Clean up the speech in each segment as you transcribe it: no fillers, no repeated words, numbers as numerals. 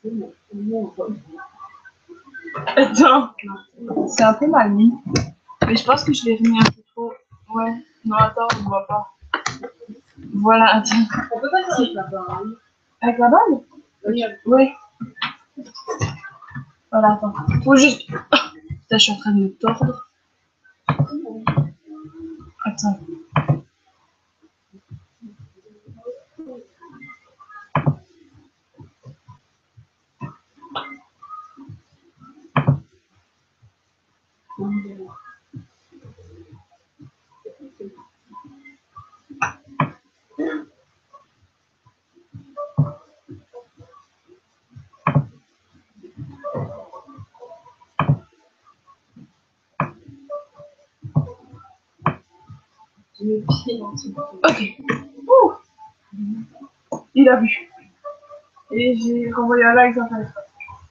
Attends, c'est un peu mal mis. Mais je pense que je l'ai remis un peu trop. Ouais, non, attends, on ne voit pas. Voilà, attends. On peut pas faire avec la balle. Avec la balle? Oui. Voilà, attends. Faut juste. Putain, je suis en train de me tordre. Attends. Ok. Ouh. Il a vu. Et j'ai renvoyé un like sur Facebook.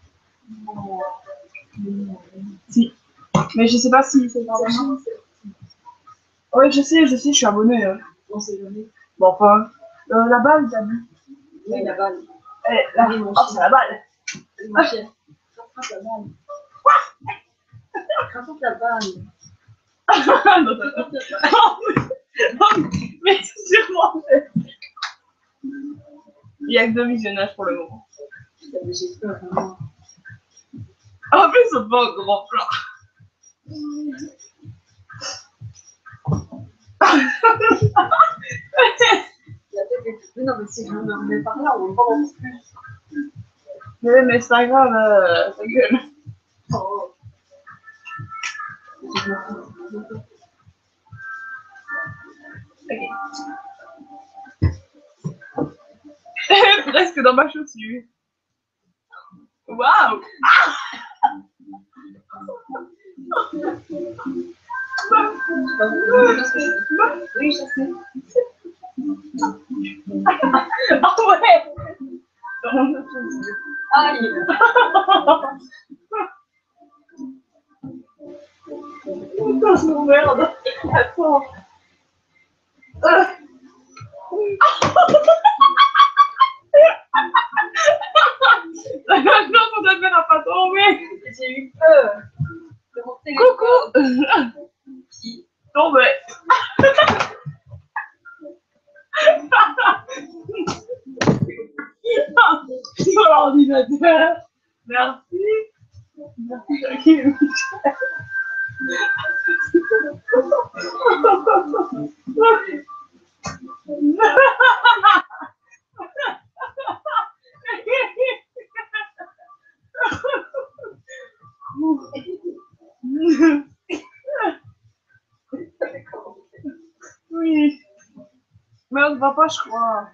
Si. Mais je sais pas si c'est vraiment. Ouais, je sais, je suis abonné. On sait jamais. Bon, enfin. La balle, t'as vu? Oui, la balle. Eh, là, oh, c'est la balle. Mon chien. Rattrape la balle. Rattrape la balle. Non, mais c'est sûrement fait. Il y a que 2 visionnages pour le moment. J'ai peur, vraiment. En plus, c'est pas un grand plat. Mais non, mais si je me remets par là, on va pas en plus. Mais c'est pas grave, ta gueule. Oh. Ok. Presque dans ma chaussure. Waouh! Oui, je sais. Ah ouais! Dans mon autre chaussure. Aïe! Putain, je m'emmerde. Attends. Non, ton affaire n'a pas tombé. J'ai eu peur. De mon téléphone. Coucou. Qui? Tombé. Sur l'ordinateur. Merci. Merci, Jackie. Oui. Mais on ne va pas, je crois.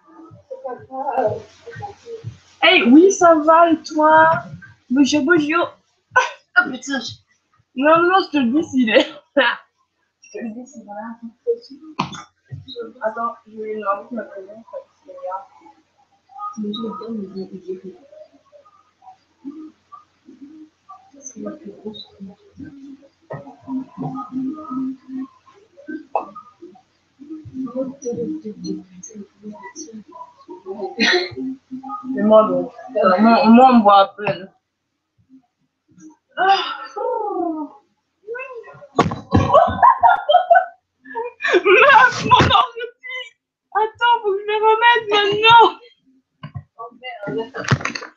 Hey, oui, ça va, et toi? Bonjour, bonjour. Ah putain, Non, non, je te le dis s'il est. Je te le dis s'il est là. Attends, je vais lui enlever ma présence. mais je vais bien me dire. C'est la plus grosse. C'est moi donc. Moi, on me voit à peine. Meuf, mon ordi. Attends, faut que je le remette maintenant. Oh merde.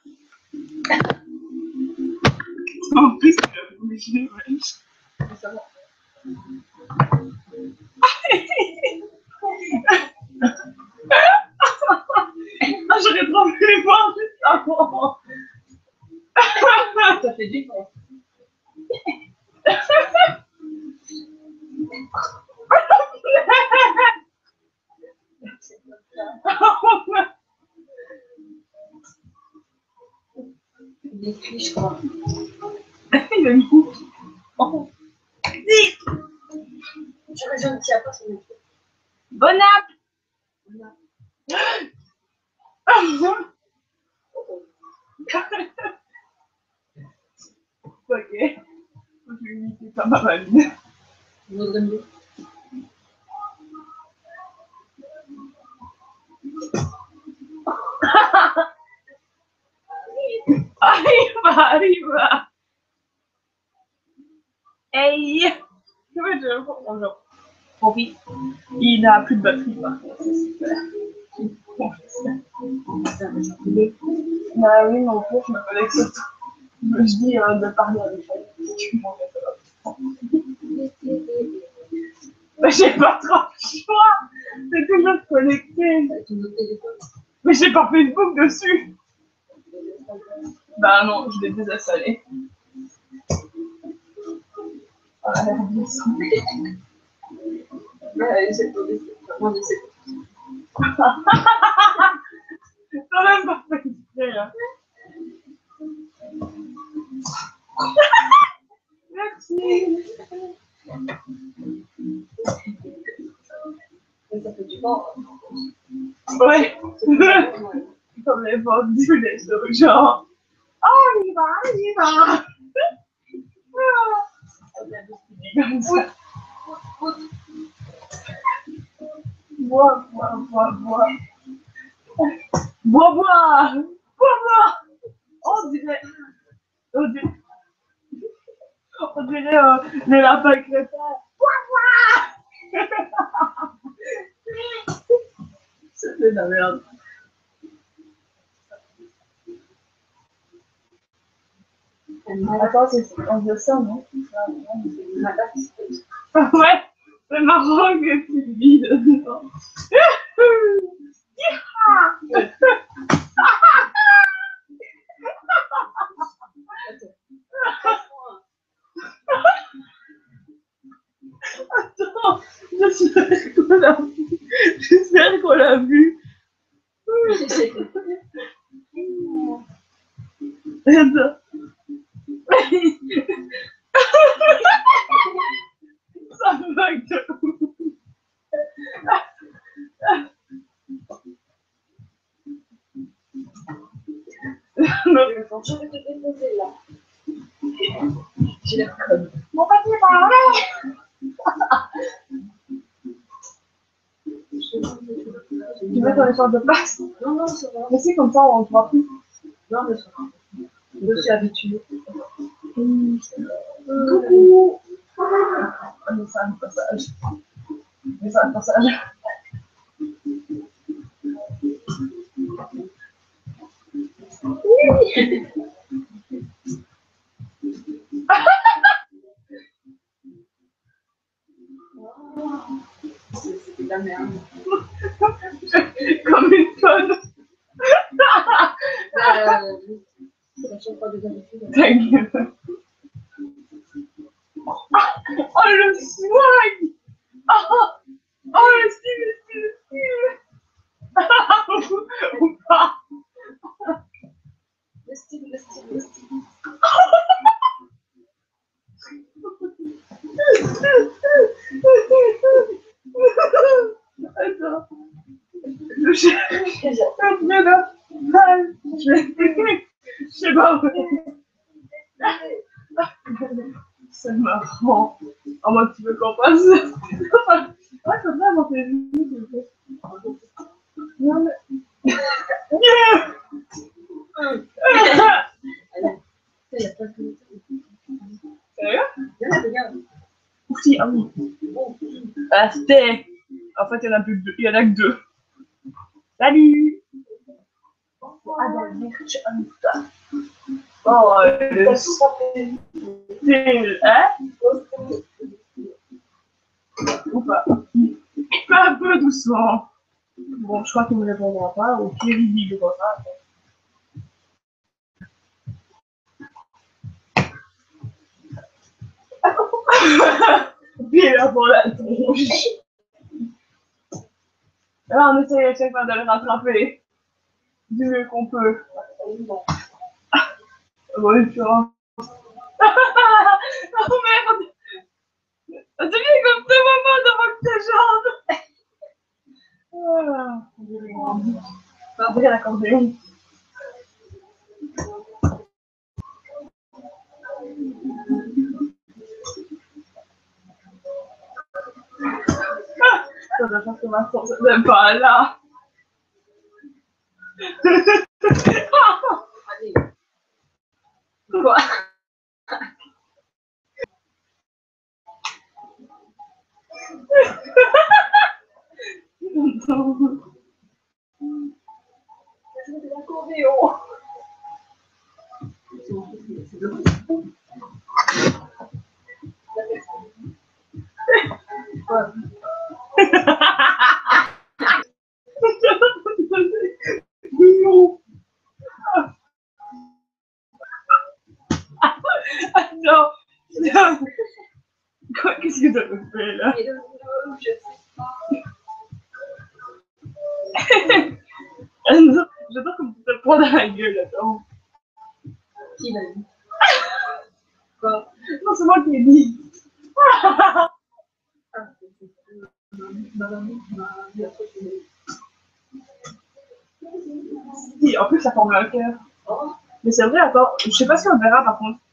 En plus, tu l'as bougé, wesh. Ça va. Ah, j'aurais trop voulu voir juste avant. Ça fait du bien. Des cris, je crois. Il a une coupe. Oh. Je ne tiens pas sur mes pieds. Bon app. Ok. Je vais imiter ta maman. Je voudrais mieux. arrive. Hey! Ouais, je bonjour. Profite. Il n'a plus de batterie, par contre, c'est super. Bah oui, non plus, je me connecte surtout. Je dis de parler avec elle. Mais j'ai pas trop le choix. C'est toujours connecté. Mais j'ai pas Facebook dessus. Bah non, je l'ai désinstallé. Ah, t'as même pas fait exprès, hein. Merci. Ça fait du vent. Ouais. Comme les ventes du lait sur genre. Oh, on y va, on y va. Comme ça. Bois, bois, bois, bois. Bois, bois. Bois, bois. On dirait les lapins crétins. Bois, bois. C'était de la merde. Attends, on dit ça, non? Ouais, c'est marrant que tu le dis dedans. Attends, j'espère qu'on l'a vu. Attends. Ça bug de ouf. Je vais te déposer là. J'ai l'air conne. Mon papier parle. Tu veux qu'on échange de place? Non, non, ça va. Mais c'est comme ça, on ne voit plus. Non, mais ça va. Je suis habituée. Coucou. Message de passage. Message de passage. Oui. C'est de la merde. Comme une conne. C'est la chaque fois des habitudes. Ta gueule. Oh le swag. Oh le style. Ou pas. Le style. Attends. Je cherche. Je sais pas où. C'est marrant. En mode, tu veux qu'on passe? Ouais, comme ça, on fait une vidéo. Non, mais. Sérieux? Regarde. Si, ah oui. Ah, c'était. En fait, il y en a plus que deux. Il y en a que deux. Salut! Ah, dans le virtual. Oh, le style. Hein? Ou pas? Un peu doucement. Bon, je crois qu'il ne me répondra pas. Au pire, il dit que pas. Puis là, pour la tronche. Là, on essaye à chaque fois de le rattraper du mieux qu'on peut. Bon, tu vois. Oh merde! Tu viens comme deux moments devant tes jambes! Voilà. Après l'accordéon. Ça doit faire que ma force n'est pas là. Quoi? C'est l'accordéon. Non. Attends. Quoi, qu'est-ce que t'as fait là? Je sais pas. J'adore comme tu te prends dans la gueule, attends. Qui l'a dit? Quoi? Non, c'est moi qui l'ai dit. Si, en plus, ça forme un cœur. Oh. Mais c'est vrai, attends, je sais pas si on verra par contre.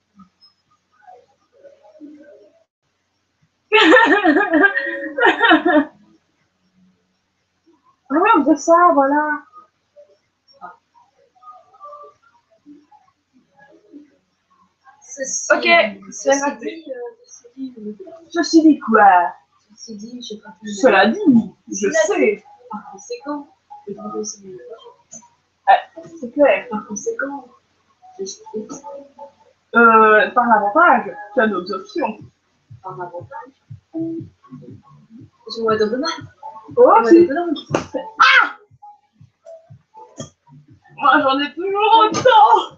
Ah ouais, on faisait ça, voilà. Ceci, Ok, c'est ceci raté. dit, Ceci dit quoi? ceci dit, je sais pas plus. Cela dit, je sais. Par conséquent, le grand aussi. C'est clair. Par conséquent, je sais Par l'avantage, tu as d'autres options. par avantage. Je vois de demain. Oh, Je si. vois de demain. Moi, j'en ai toujours autant.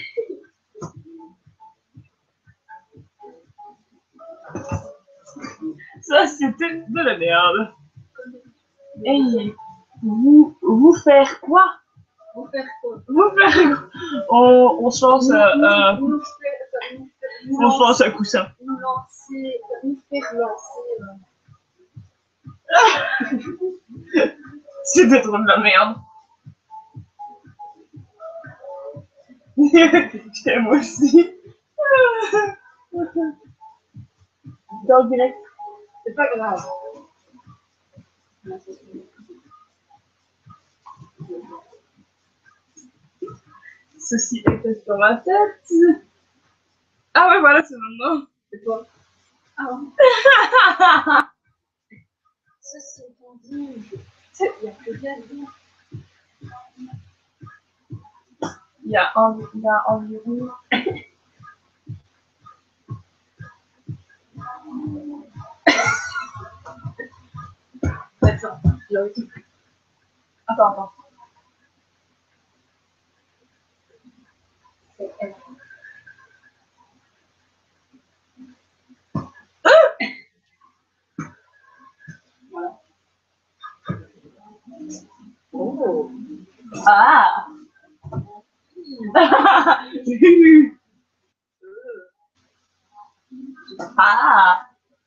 Ça, c'était de la merde. Hey, vous faire quoi? Vous faire quoi? Vous faire. On se lance. On se lance un coussin. Nous lancer, nous faire lancer. C'était trop de la merde. Je t'aime aussi. Dans le direct. C'est pas grave. Ceci était sur ma tête. Ah ouais, voilà, c'est maintenant. C'est toi. Ah. Ceci étant dit, il n'y a plus rien à dire. Il y a environ. Attends, Attends. c'est elle. Voilà. Oh. Ah. Ah.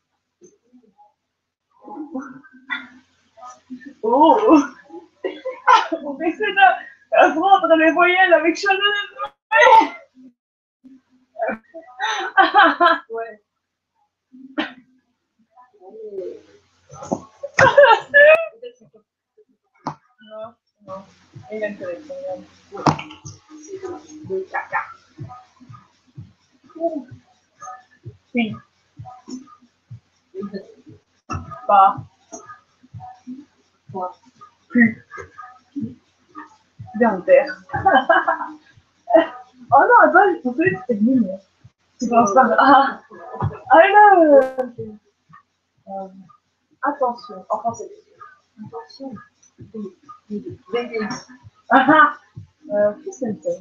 Oh. On essaie de prendre les voyelles avec chacun des Ouais. Non. Il aime que les voyelles. C'est le caca. Oui. Pas. Quoi? Plus. Bien terre. Oh non, attends, on peut être mignon. Tu commences par ah. Ah là. Attention. En français. Attention. Ah ah. Qu'est-ce que c'est?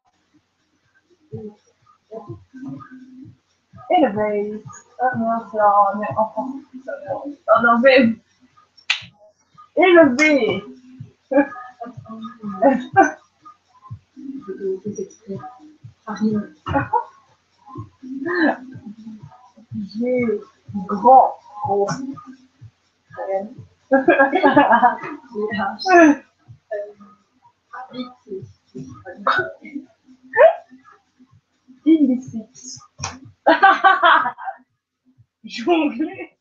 Elevate. Ah non, c'est en français. En anglais. Élevé. Farine. J'ai grand. Gros. Illicite. Jongler.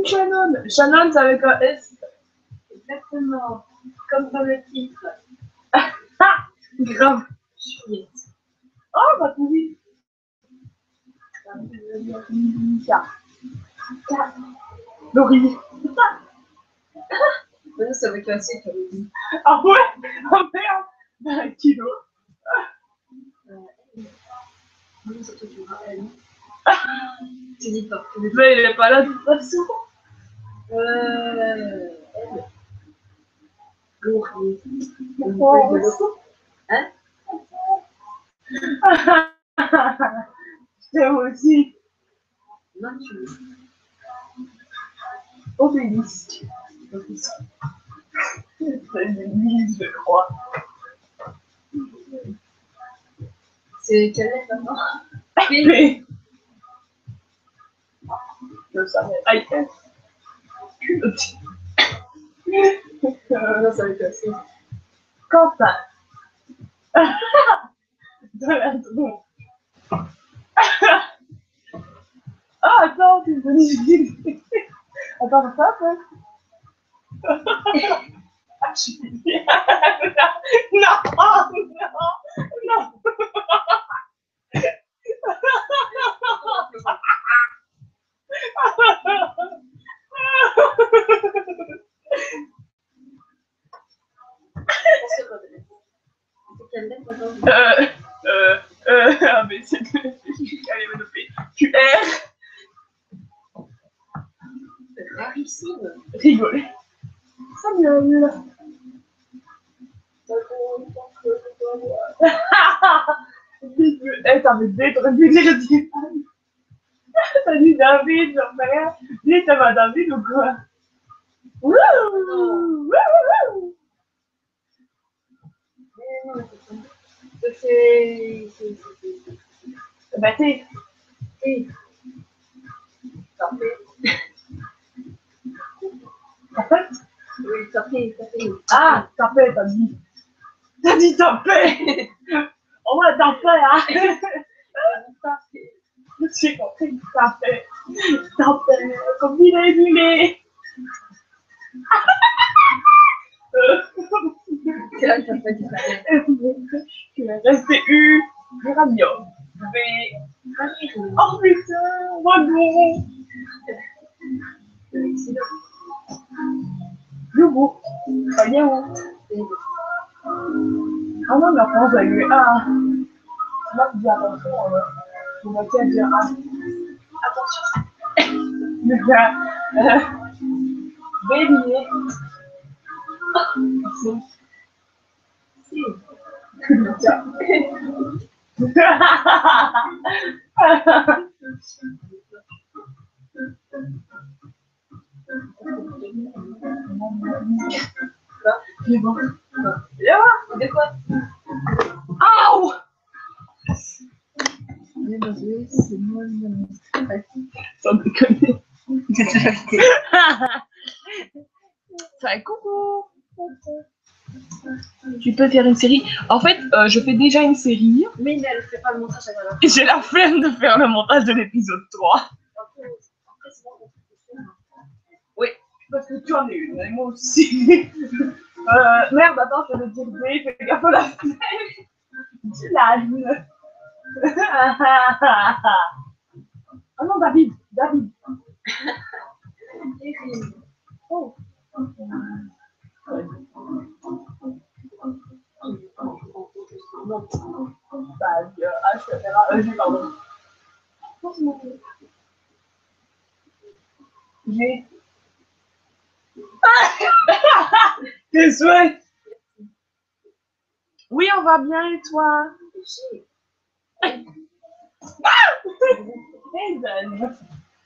Shannon. Shannon, c'est avec un S. Exactement. Comme dans le titre. Ah, grave. Juliette. Oh, bah oui. Laurie. Maintenant, ça va casser, comme on dit. Ah ouais. Oh merde. Un kilo. Non, c'est toi qui me rappelles. Tu dis pas. Mais il est pas là de toute façon. Elle. Laurie. Oh. Hein? Je t'aime aussi. Non, tu veux. On fait 10. C'est une mise, je crois. C'est quelle lettre maintenant? P. Je savais. I S. Culotte. Non, ça va casser. Quentin. De la drôle. Ah, attends, tu me donnes une idée. Attends, ça peut. Ah, je suis bien. Non, non. C'est quelle lettre maintenant? Ah, mais c'est. Allez, me P. Q R. Rarissime. Rigoler. Samuel. Eh, t'avais dit, t'aurais dû dire David. T'as dit David, genre, rien. Dis, ça va David ou quoi? Wouh! Wouh! Wouh! Mais non, c'est. Bah, t'es. Tapé. Tapette? Oui, tapé. Ah, tapette, t'as dit. T'as dit tapette! On va taper, hein? J'ai compris, tapette. Tapette, comme il est. C'est là que t'as pas dit ça. Resté U, Géranium. V. Oh putain, wagon. Yougou. Pas bien, hein? Ah non, mais en France, il y a eu A. Moi, je dis attention, je me tiens à dire A. Attention. Mais bélier. Si. Tiens. C'est bon. De quoi? Aouh! C'est moi, Sans déconner. Ça va, coucou. Tu peux faire une série. En fait, je fais déjà une série. Mais elle fait pas le montage à la Et j'ai la flemme de faire le montage de l'épisode 3. Oui, parce que tu en es une, et moi aussi. Merde, attends, je vais le dire B, fais gaffe à la fenêtre. Tu l'as. Oh non, David. Oh. Bah, H, pardon. J'ai. Tes souhaits. Oui, on va bien, et toi? Hey, Dan.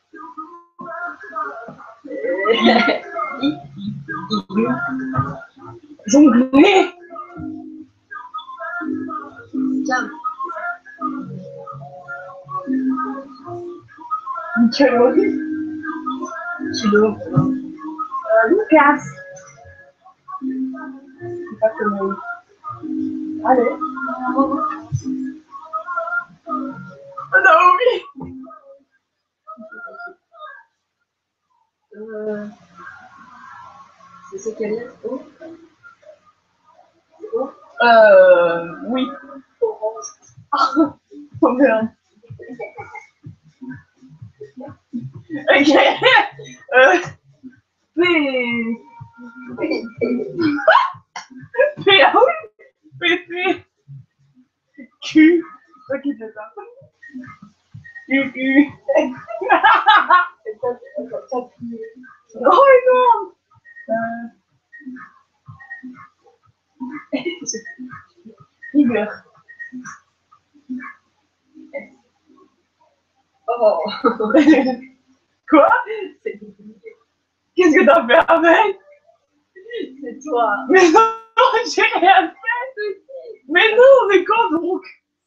Jongler. Tiens. Nickelodeon. Kilo. Lucas. C'est pas comme. Allez. Naomi. C'est quelle lettre? O? O? Oui. Orange. Oh merde. Ok. P. P. Ah oui. P. Q. Ok, c'est ça. Q. Oh non. Y. Oh. Quoi? C'est compliqué. Qu'est-ce que t'as fait avec? C'est toi. Mais non, j'ai rien fait. Mais non, mais quand donc?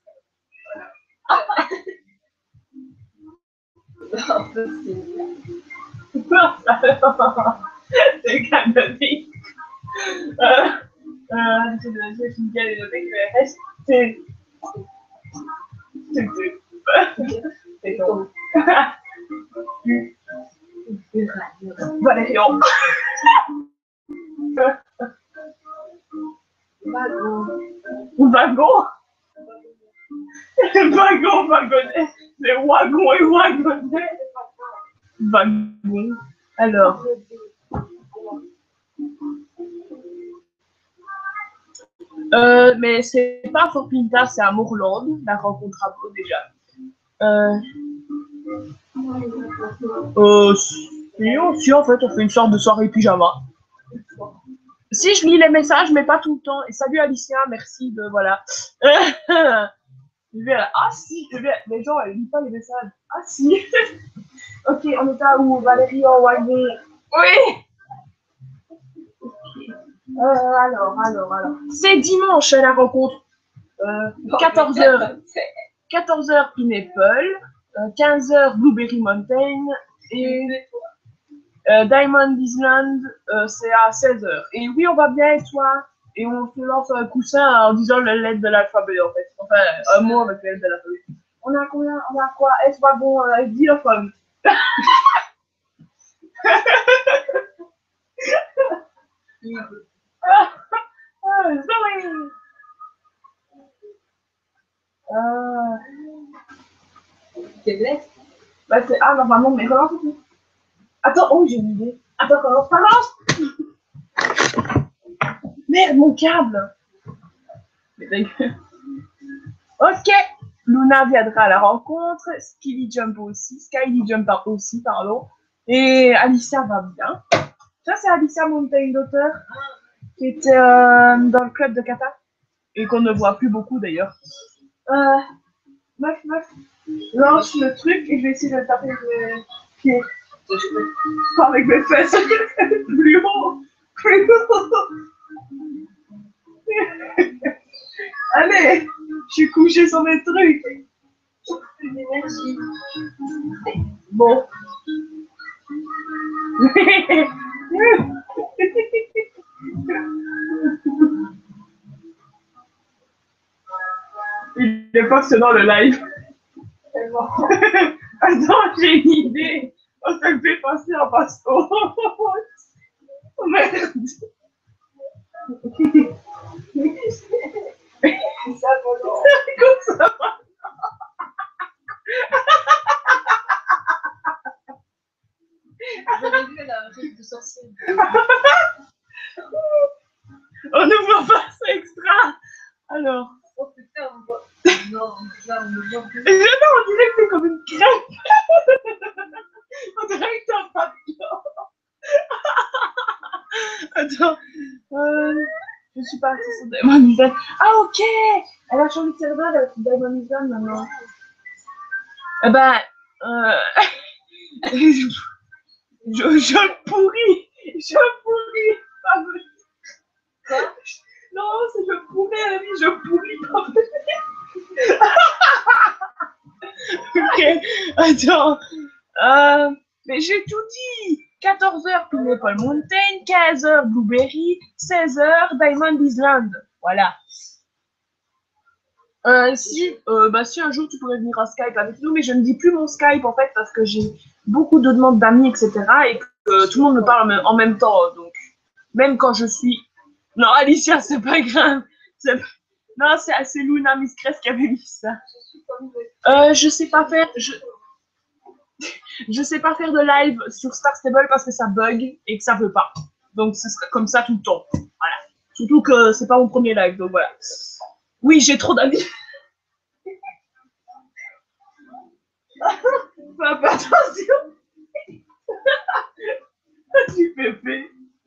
C'est canonique. Je suis bien désolée, mais restez. C'est bon. Valérian. Wagon. Wagon, wagonnet. C'est wagon et wagonnet. Wagon. Alors. Mais c'est pas à Fort Pinta, c'est à Moorland, la rencontre à Beau déjà. Si, en fait, on fait une sorte de soirée pyjama. Si, je lis les messages, mais pas tout le temps. Et salut Alicia, merci de, voilà. Ah si, les gens, elles lisent pas les messages. Ah si. Ok, on est à où? Valérie en wagon. Oui. Alors. C'est dimanche la rencontre. 14h. 14h Pineapple. 15h Blueberry Mountain. Et Diamond Island, c'est à 16h. Et oui, on va bien, et toi? Et on se lance un coussin en disant la lettre de l'alphabet, en fait. Enfin, un mot avec la lettre de l'alphabet. On a combien? On a quoi? S-Wagon, xylophone. Sorry. C'est blesse? Bah, c'est A normalement, mais relance tout. Attends, oh, j'ai une idée. Attends, relance. Merde, mon câble. Ok. Luna viendra à la rencontre. Skyly Jump aussi, pardon. Et Alicia va bien. Ça, c'est Alicia Mountain Daughter, qui était dans le club de kata. Et qu'on ne voit plus beaucoup d'ailleurs. Meuf, lance le truc et je vais essayer de le taper avec mes pieds. Pas avec mes fesses. Plus haut. Allez, je suis couchée sur mes trucs. Plus d'énergie. Bon. Il est passionnant le live. Attends, j'ai une idée. On se fait passer en passe-temps. Oh merde. Ça volant. Comme ça. J'avais vu la règle de sorcière. On ne voit pas ça extra. Alors. Oh putain, on voit. Non, là on ne voit plus. On dirait que c'est comme une crêpe. On dirait que c'est un papillon. Attends. Je suis partie sur Diamond Island. Ah, ok. Elle a changé de serveur avec Diamond Island maintenant. Eh ben, je pourris. Quoi? Non, c'est je pourrais, elle a dit je pourris. Ok, attends. Mais j'ai tout dit. 14h Pineapple Mountain, 15h Blueberry, 16h Diamond Island. Voilà. Si un jour tu pourrais venir en Skype avec nous, mais je ne dis plus mon Skype en fait parce que j'ai beaucoup de demandes d'amis, etc. et que tout le monde me parle en même temps. Donc Même quand je suis... Non, Alicia, c'est pas grave. Non, c'est Luna Mistress qui avait mis ça. Je sais pas faire... Je sais pas faire de live sur Star Stable parce que ça bug et que ça veut pas. Donc ce serait comme ça tout le temps. Voilà. Surtout que c'est pas mon premier live, donc voilà. Oui, j'ai trop d'amis. Papa, attention. Tu pépé.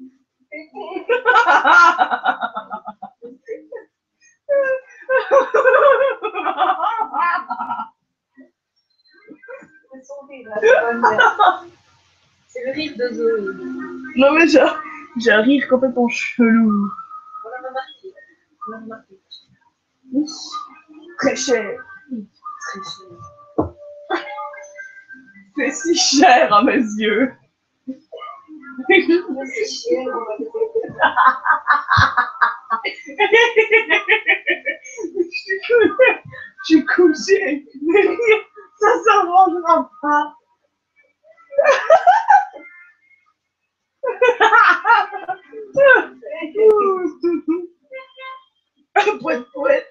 C'est le rire de Zoé. Non mais j'ai un rire complètement chelou. On l'a remarqué. On l'a remarqué. Oui. Très cher. Très cher. C'est si cher à mes yeux. C'est cher, on va dire. Je suis couchée. Ça s'arrangera pas. Pouette, pouette.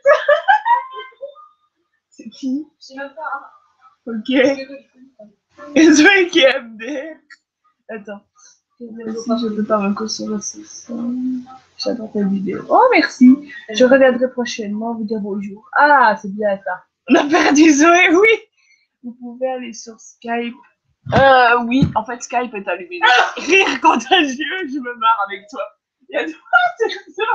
C'est qui? Je sais même pas. Ok. Zoé qui est MD. Attends. Si je peux pas me concentrer sur ça. J'adore ta vidéo. Oh, merci. Je reviendrai prochainement vous dire bonjour. Ah, c'est bien ça. On a perdu Zoé, oui. Vous pouvez aller sur Skype. Oui, en fait, Skype est allumé. Rire contagieux, je me marre avec toi. Il y a toi, c'est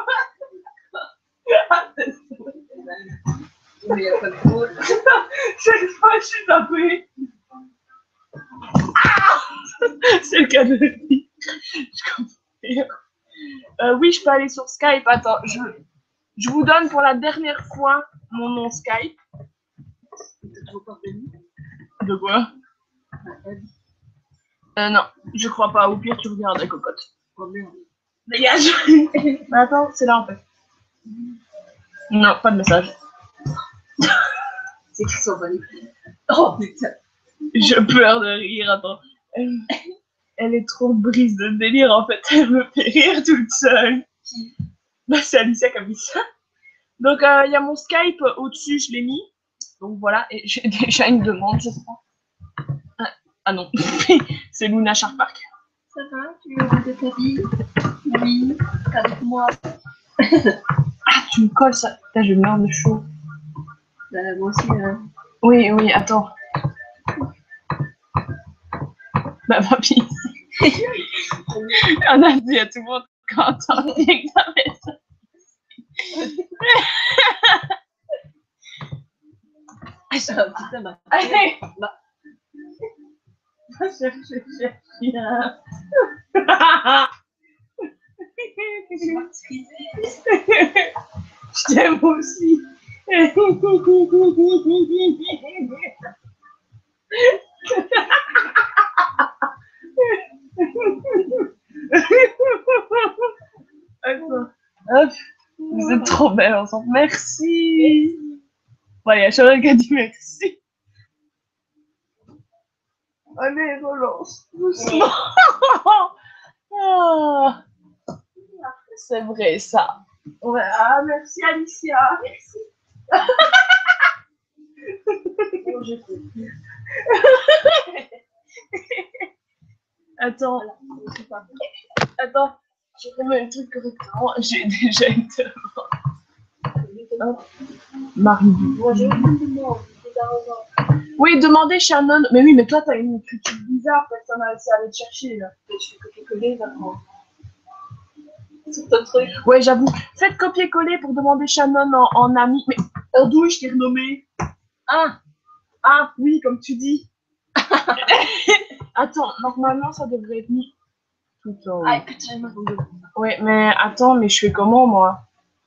Mais il n'y a pas de drôle. chaque fois, je suis tapée. Ah, c'est le cas de le dire. Je comprends. Oui, je peux aller sur Skype. Attends, je vous donne pour la dernière fois mon nom Skype. T'as toujours pas reconnu? De quoi? Non, je crois pas. Au pire, tu regardes la cocotte. Oh merde. Dégage. Mais attends, c'est là en fait. Non, pas de message. C'est qu'ils sont manipulés. Oh putain. Je pleure de rire, attends. Elle est trop brise de délire en fait. Elle me fait rire toute seule. Bah, c'est Alicia qui a mis ça. Donc, il y a mon Skype au-dessus, je l'ai mis. Donc voilà, et j'ai déjà une demande, je crois. Ah non, c'est Luna Sharpark. Ça va? Tu es au bout de ta vie? Oui, avec moi. Ah, tu me colles ça. Putain, je meurs de chaud. Bah, moi aussi. Oui, oui, attends. Bah, papy. On a dit à tout le monde quand on dit que t'avais ça. Putain, bah. Allez. Bah. Cherche rien. Je t'aime aussi. Attends. Hop. Vous êtes trop belle ensemble. Merci. Bon, il y a Charlotte qui a dit merci. Allez, relance. Doucement. Ah. C'est vrai, ça. Ouais. Ah, merci, Alicia. Merci. Oh, je sais. Attends. Attends. Je remets le truc correctement. J'ai déjà une demande. Marie. Bonjour. Oui, demandez Shannon. Mais oui, mais toi, t'as une critique bizarre. Personne n'a réussi à aller te chercher, là. Je fais copier-coller maintenant. Sur ton truc. Ouais, j'avoue. Faites copier-coller pour demander Shannon en ami. Mais d'où je t'ai renommé? Ah, oui, comme tu dis. Attends, normalement, ça devrait être mis tout en haut. Ah, écoute, j'ai ma Google. Ouais, mais attends, mais je fais comment, moi?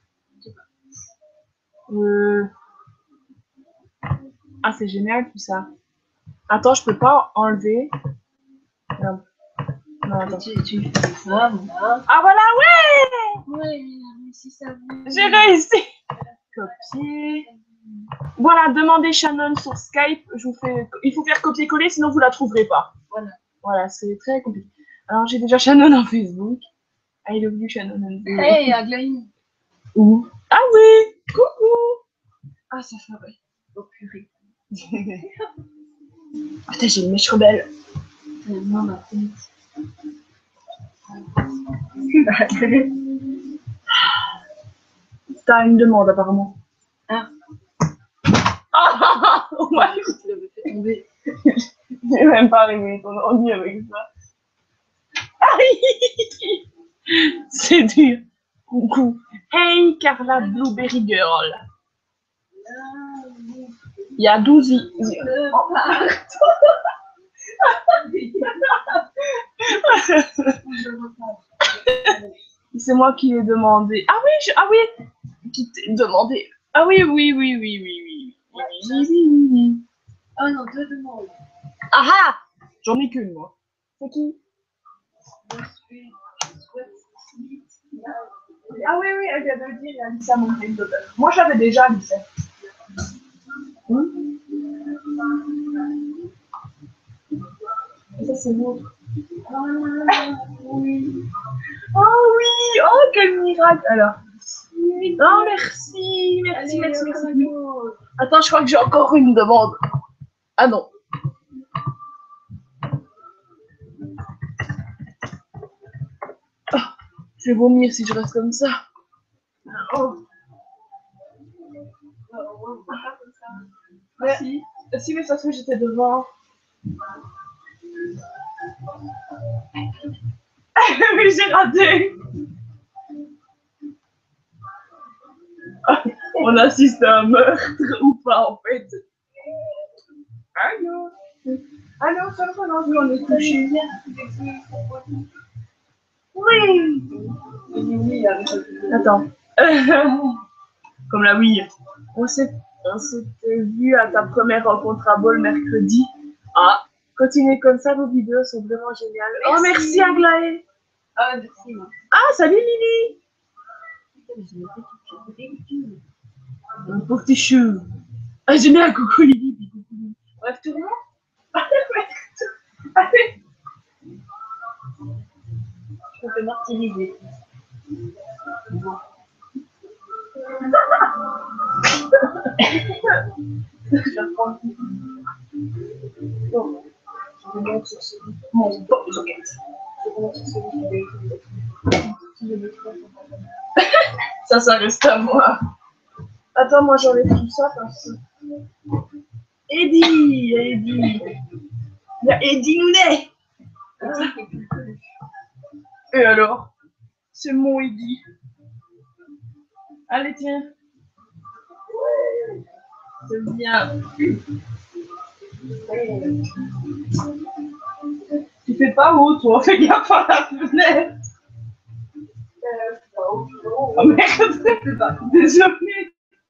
Ah, c'est génial, tout ça. Attends, je peux pas enlever. Non, attends. Tu fais ça, voilà. Ah, voilà, ouais! Ouais, si ça vous... J'ai réussi. Copier. Voilà, demandez Shannon sur Skype. Je vous fais... Il faut faire copier-coller, sinon vous la trouverez pas. Voilà. Voilà, c'est très compliqué. Alors, j'ai déjà Shannon en Facebook. I love you, Shannon. Hey, Aglaé. Où? Ah oui! Coucou! Ah, ça ferait. Oh purée. Putain, j'ai une mèche rebelle. Tellement ma tête. T'as une demande, apparemment. Ah. Ah! Oh my God! Tu l'avais fait tomber. J'ai même pas réglé ton ordi avec ça. Aïe! C'est dur. Coucou. Hey, Carla Blueberry Girl. Il y a 12 C'est moi qui l'ai demandé. Ah oui, ah oui, qui t'ai demandé. Ah oui, oui, oui, oui, oui, oui. Oui, oui, oui, oui. Ah non, 2 demandes. Ah ah! J'en ai qu'une, moi. C'est qui? Ah oui, oui, elle vient de le dire, Alissa Montaigne de Bœuf. Moi, j'avais déjà, Alissa. Et ça, c'est l'autre. Ah oui. Oh oui! Oh, quel miracle! Alors. Oh, merci, merci, merci, merci. Attends, je crois que j'ai encore une demande. Ah non. Oh, je vais vomir si je reste comme ça. Oh. Mais, si, mais ça se fait, j'étais devant. Mais j'ai raté. On assiste à un meurtre ou pas en fait. Allô? Allô, ça va, non, on est couché. Oui. Attends. Comme la Wii. On s'était vu à ta première rencontre à Ball mercredi. Ah, continuez comme ça, vos vidéos sont vraiment géniales. Merci. Oh, merci Aglaé. Ah, merci, moi. Ah, salut Lily. Pour tes cheveux. Ah, j'aime bien coucou Lily. Bref, tout le monde. Allez. Je me fais martyriser. Bon. Je vais reprendre. Bon. Je remonte sur celui. Bon, ok. Je remonte sur celui. Ça reste à moi. Attends, moi j'enlève tout ça parce que. Eddie! Il y a Eddie Nounet! Et alors? C'est mon Eddie. Allez, tiens. C'est bien. Tu fais pas haut, toi. Fais gaffe à la fenêtre. Oh merde. Désolé.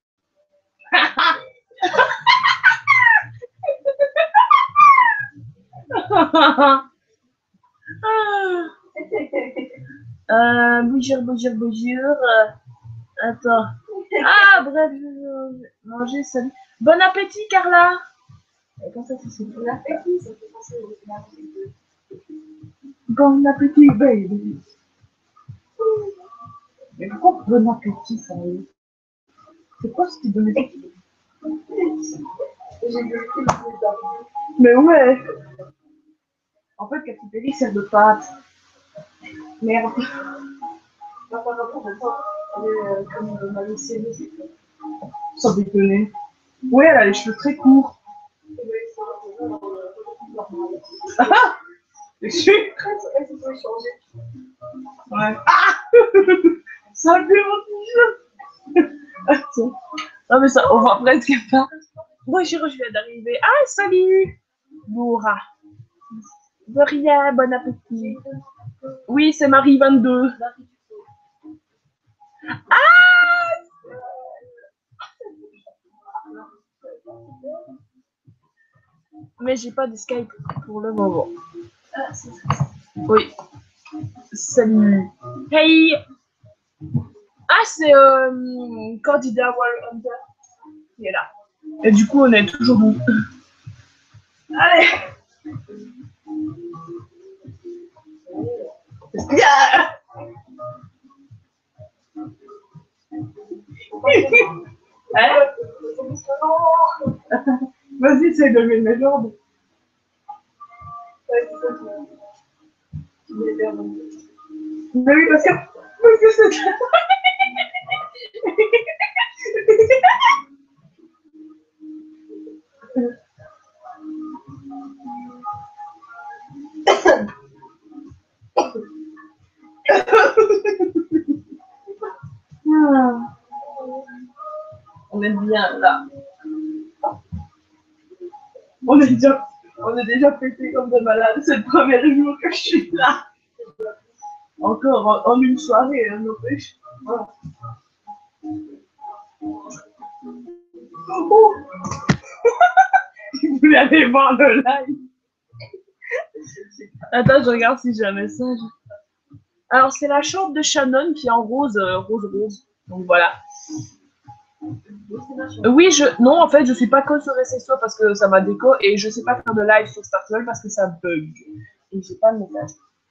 Bonjour. Attends. Ah, bref, manger, salut. Bon appétit, Carla. Comment ça se fait? Bon appétit, ça fait penser au bon appétit, baby. Mais pourquoi bon appétit, ça y est? C'est quoi ce type de appétit? Mais ouais. En fait, Katy Perry sert de pâte. Merde. Apparemment, elle est comme ma lycéenne. Sans déconner. Ouais, elle a les cheveux très courts. Ah! Les cheveux. Elle s'est changé. Ouais. Ah! Ça a fait mon t-shirt. Attends. Non mais ça, on voit presque pas. Bonjour, je viens d'arriver. Ah, salut Laura. De rien, bon appétit. Oui, c'est Marie 22. Ah! Mais j'ai pas de Skype pour le moment. Oui. Salut. Hey! Ah, c'est candidat Warrior Hunter qui est là. Et du coup, on est toujours bon. Allez! Yeah! Hein? Vas-y, essaye de lever mes jambes. Mais oui, parce que c'est... On est bien là. On est déjà pété comme des malades. C'est le premier jour que je suis là. Encore en une soirée, hein, n'empêche. Voilà. Oh. Vous allez voir le live. Attends, je regarde si j'ai un message. Alors, c'est la chambre de Shannon qui est en rose, rose. Donc voilà. Oui, non, en fait, je suis pas que sur SSO parce que ça m'a déco et je sais pas faire de live sur Startwell parce que ça bug. Et j'ai pas de message.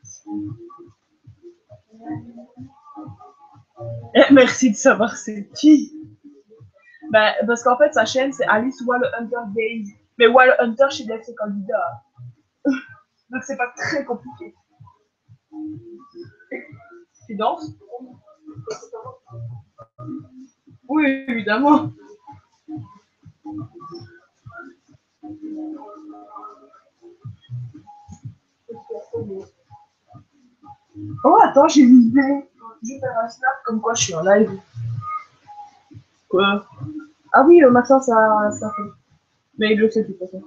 Merci de savoir c'est qui. Ben, parce qu'en fait, sa chaîne, c'est Alice Wall Hunter Games. Mais Wall Hunter, chez Dave, c'est candidat. Donc, c'est pas très compliqué. Tu danses? Oui, évidemment. Oh, attends, j'ai une idée. Je vais faire un snap comme quoi je suis en live. Quoi? Ah oui, maintenant, ça fait. Mais il le sait de toute façon.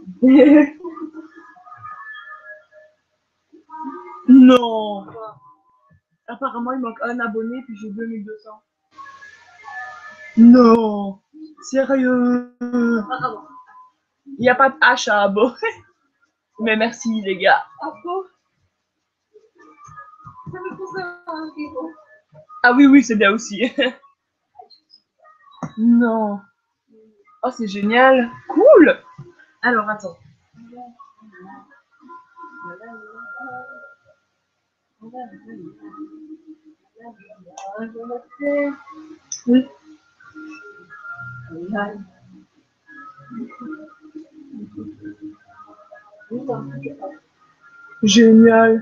Non. Apparemment, il manque un abonné, puis j'ai 2200. Non. Sérieux. Il n'y a pas de H à abonner. Mais merci, les gars. Ah oui, oui, c'est bien aussi. Non. Oh, c'est génial. Cool. Alors, attends. Oui. Génial.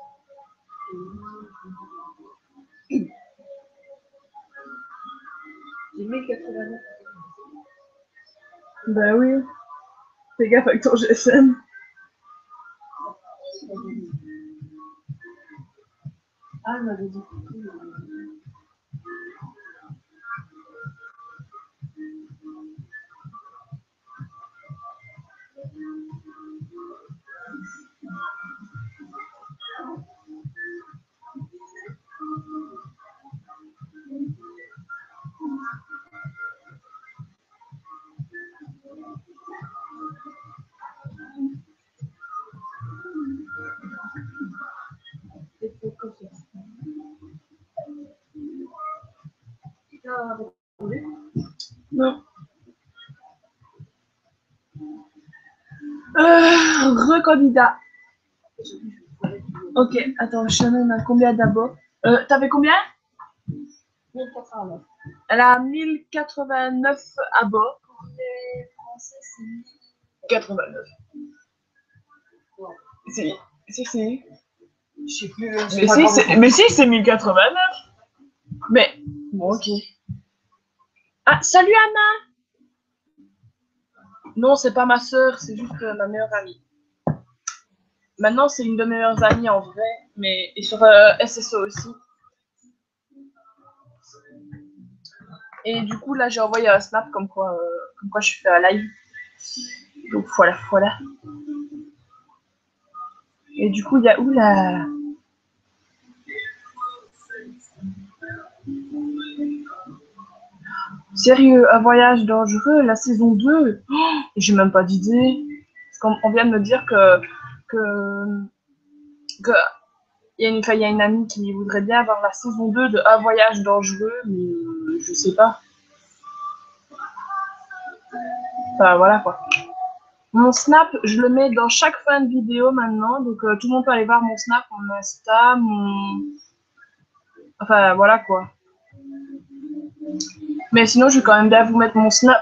Ben oui. Fais gaffe avec ton GSM. Ah, elle m'avait dit. Non. Recandidat. Ok, attends, Shannon a combien d'abos? T'avais combien? 1089. Elle a 1089 abos. Pour les Français, c'est 89. Ouais. Si. Je sais plus. Mais si, c'est 1089. Mais, bon, ok. Ah, salut Anna! Non, c'est pas ma sœur, c'est juste ma meilleure amie. Maintenant, c'est une de mes meilleures amies en vrai, mais et sur SSO aussi. Et du coup, là, j'ai envoyé un snap comme quoi je fais un live. Donc voilà. Et du coup, il y a où là? Sérieux, un voyage dangereux, la saison 2? Oh, j'ai même pas d'idée. Parce qu'on vient de me dire que il y a une amie qui voudrait bien avoir la saison 2 de Un voyage dangereux, mais je sais pas. Enfin, voilà quoi. Mon snap, je le mets dans chaque fin de vidéo maintenant, donc tout le monde peut aller voir mon snap, mon Insta, Enfin, voilà quoi. Mais sinon, je vais quand même bien vous mettre mon snap.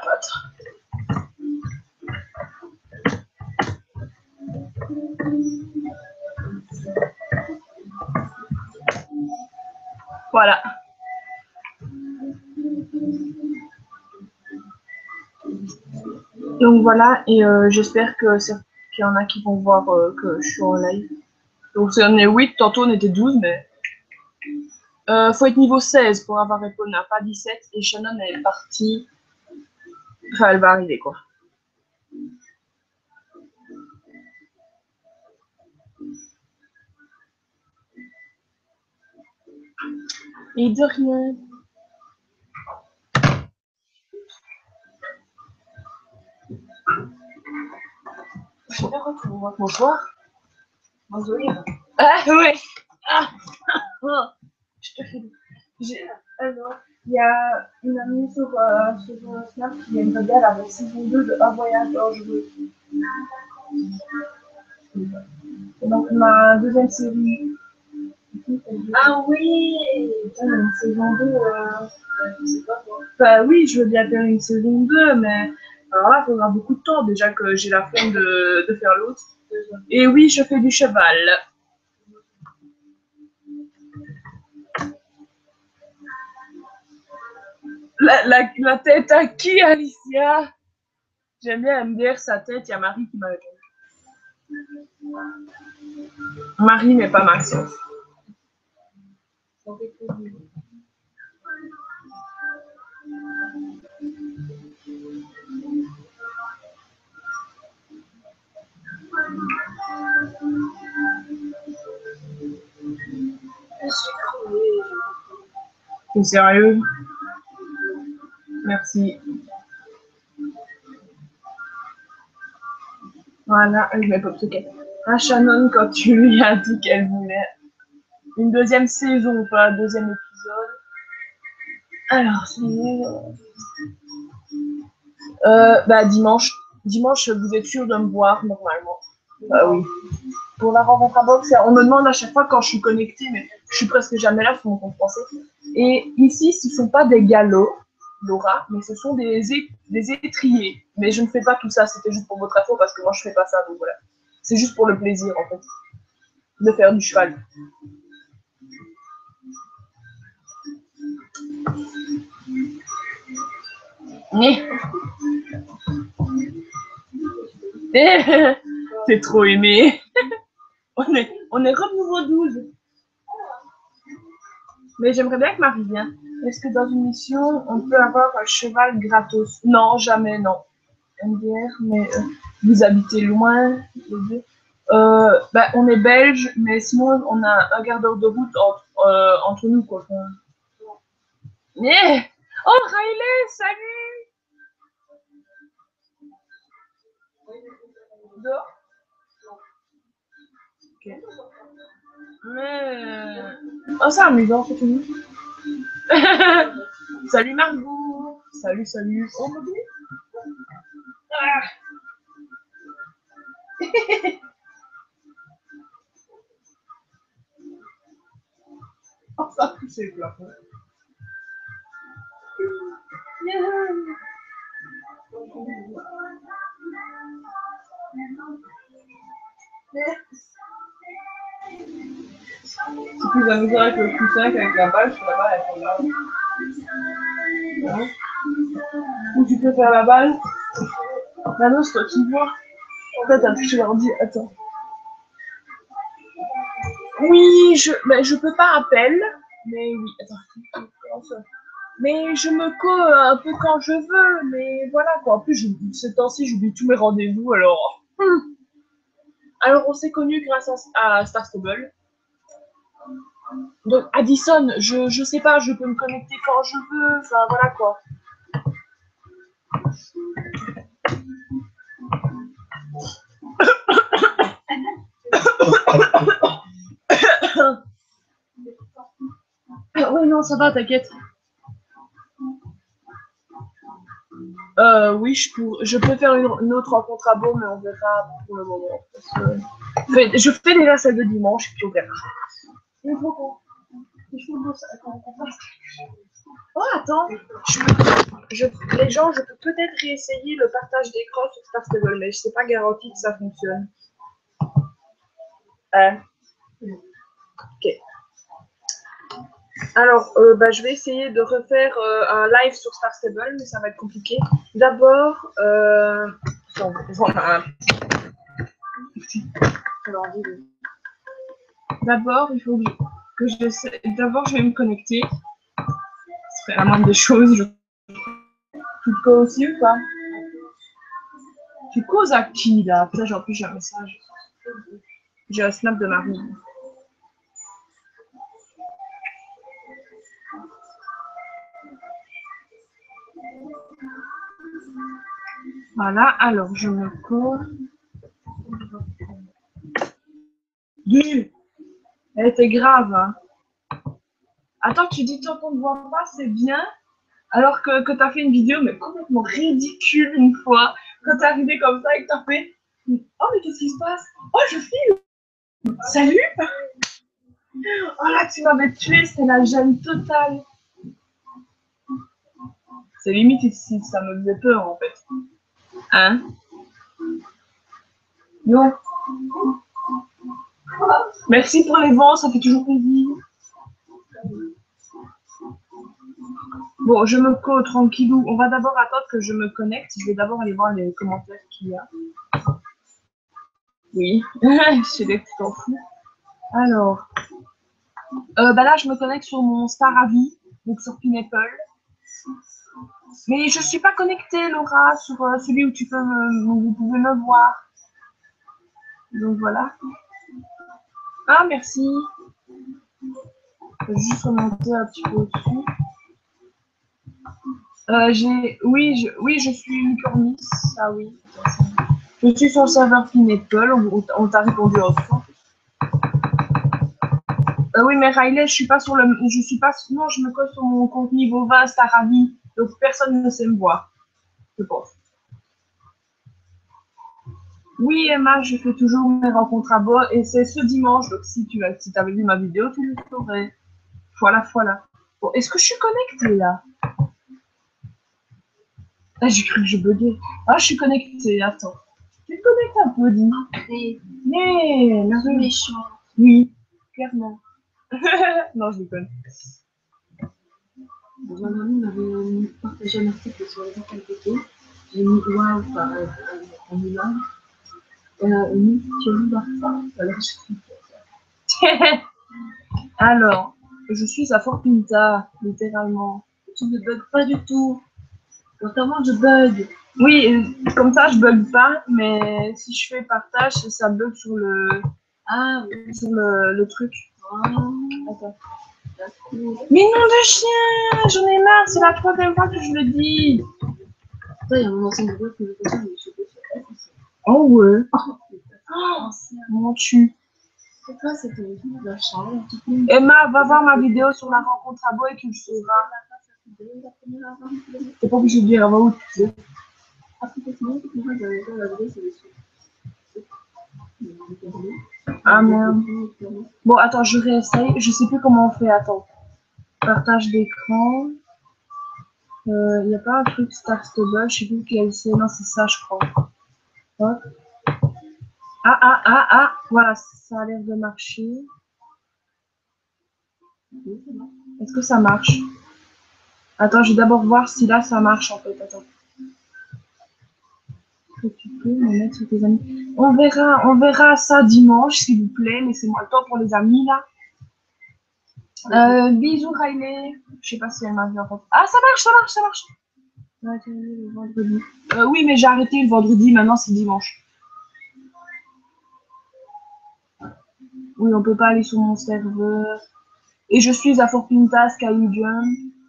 Voilà. Donc voilà, et j'espère qu'il y en a qui vont voir que je suis en live. Donc on est 8, tantôt on était 12, mais... faut être niveau 16 pour avoir Epona, pas 17. Et Shannon, elle est partie. Enfin, elle va arriver, quoi. Et de rien. Je sais pas quoi tu vois. Bonsoir. Bonjour. Ah, oui. Ah, je te fais... Alors, il y a une amie sur Snap qui aimerait bien la saison 2 de Un voyage dangereux. Donc, ma deuxième série. Ah oui. Une saison 2. Je sais pas quoi. Bah oui, je veux bien faire une saison 2, mais alors là, il faudra beaucoup de temps déjà que j'ai la flemme de faire l'autre. Et oui, je fais du cheval. La tête à qui, Alicia? J'aime bien me dire sa tête, il y a Marie qui m'a répondu. Marie, mais pas Maxence. T'es sérieux? Merci. Voilà, je mets Pop Socket. Ah, Shannon, quand tu lui as dit qu'elle voulait une deuxième saison, pas un deuxième épisode. Alors, c'est... bah, dimanche. Dimanche, vous êtes sûr de me voir, normalement. Bah oui. Pour la rencontre à box, on me demande à chaque fois quand je suis connectée, mais je suis presque jamais là sur mon compte français. Et ici, ce ne sont pas des galops, Laura, mais ce sont des étriers. Mais je ne fais pas tout ça, c'était juste pour votre info, parce que moi, je fais pas ça, donc voilà. C'est juste pour le plaisir, en fait, de faire du cheval. Mais... C'est trop aimé. On est renouveau 12. Mais j'aimerais bien que Marie vienne. Est-ce que dans une mission, on peut avoir un cheval gratos? Non, jamais, non. MDR, mais vous habitez loin, les deux. Bah, on est belge, mais sinon, on a un quart d'heure de route entre nous, quoi. Enfin... Yeah. Oh, Riley, salut! Dehors? Ok. Mais... Oh, c'est amusant, c'est tout. Salut Margot. Salut, salut. Oh, mon Dieu. Ah. Oh, ça a poussé le plafond. C'est plus amusant avec le coussin qu'avec la balle. Je sais pas, elle fait là. Ouais. Ou tu peux faire la balle. Bah non, c'est toi qui vois. En fait, je leur dis, attends. Oui, je peux pas appel, mais oui, attends. Mais je me co un peu quand je veux, mais voilà quoi. En plus, ces temps-ci, j'oublie tous mes rendez-vous, alors. Alors, on s'est connus grâce à Star Stable. Donc, Addison, je sais pas, je peux me connecter quand je veux, enfin voilà quoi. Oui, non, ça va, t'inquiète. Oui, je peux faire une autre rencontre à Beau, mais on verra pour le moment. Je fais déjà celle de dimanche, et puis on verra. Il faut qu'on fasse. Oh, attends, les gens, je peux peut-être réessayer le partage d'écran sur Star Stable, mais je sais pas garanti que ça fonctionne. Ok. Alors, je vais essayer de refaire un live sur Star Stable, mais ça va être compliqué. D'abord, d'abord, il faut que je sais. D'abord, je vais me connecter. Ce serait la moindre des choses. Tu te causes aussi ou pas? Tu causes à qui là? Putain, en plus, j'ai un message. J'ai un snap de Marie. Voilà, alors je me cause. Elle était grave. Hein. Attends, tu dis tant qu'on ne voit pas, c'est bien. Alors que tu as fait une vidéo, mais complètement ridicule une fois. Quand t'es arrivé comme ça et que t'as fait oh, mais qu'est-ce qui se passe? Oh, je filme! Salut! Oh là, tu m'avais tué, c'est la gêne totale. C'est limite ici, ça me faisait peur en fait. Hein? Yo! Merci pour les vents, ça fait toujours plaisir. Bon, je me co tranquillou. On va d'abord attendre que je me connecte. Je vais d'abord aller voir les commentaires qu'il y a. Oui, c'est des petits t'en fous. Alors, là, je me connecte sur mon Star Avis, donc sur Pineapple. Mais je suis pas connectée, Laura, sur celui où vous pouvez me voir. Donc voilà. Ah, merci. Je vais juste remonter un petit peu au-dessus. Oui, je suis Unicornis. Ah oui. Je suis sur le serveur Pineapple. On t'a répondu en France. Oui, mais Riley, je suis pas sur le. Je suis pas. Non, je me colle sur mon compte niveau 20 Star Avis. Donc personne ne sait me voir. Je pense. Oui, Emma, je fais toujours mes rencontres à bord et c'est ce dimanche. Donc si tu avais vu ma vidéo, tu le saurais. Voilà. Bon, est-ce que je suis connectée là? Ah, j'ai cru que je buguais. Ah, je suis connectée, attends. Tu te connectes un peu, dis. Mais, méchant. Oui, clairement. Non, je déconne. Bon, ma maman m'avait partagé un article sur les enfants pétés. J'ai mis waouh en image. Elle a mis Thierry Barça. Alors, je suis à Fort Pinta, littéralement. Tu ne bugs pas du tout. Notamment, je bug. Oui, comme ça, je bug pas, mais si je fais partage, ça bug sur le. Ah, sur le truc. Ah, Attends. Mais nom de chien! J'en ai marre, c'est la troisième fois que je le dis. il y a mon ancien vidéo que je fais mais je suis pas sûre. Oh ouais. Oh, mon tu. C'est quoi cette vidéo de la chambre? Emma, va voir ma vidéo sur la rencontre à Beau et tu le sauras. T'es pas obligé de dire avant où tu sais. Ah merde. Bon, attends, je réessaye. Je sais plus comment on fait. Attends. Partage d'écran. Il n'y a pas un truc Star Stable. Je sais plus lequel c'est. Non, c'est ça, je crois. Hop. Ah. Voilà, ça a l'air de marcher. Est-ce que ça marche? Attends, je vais d'abord voir si là ça marche en fait. Attends. Tu peux me mettre sur tes amis. On verra ça dimanche, s'il vous plaît. Laissez-moi le temps pour les amis là. Bisous Riley. Je sais pas si elle m'a vu en fait. Ah, ça marche. Le vendredi. Oui, mais j'ai arrêté le vendredi. Maintenant c'est dimanche. Oui, on peut pas aller sur mon serveur. Et je suis à Fort Pinta, Skyjump.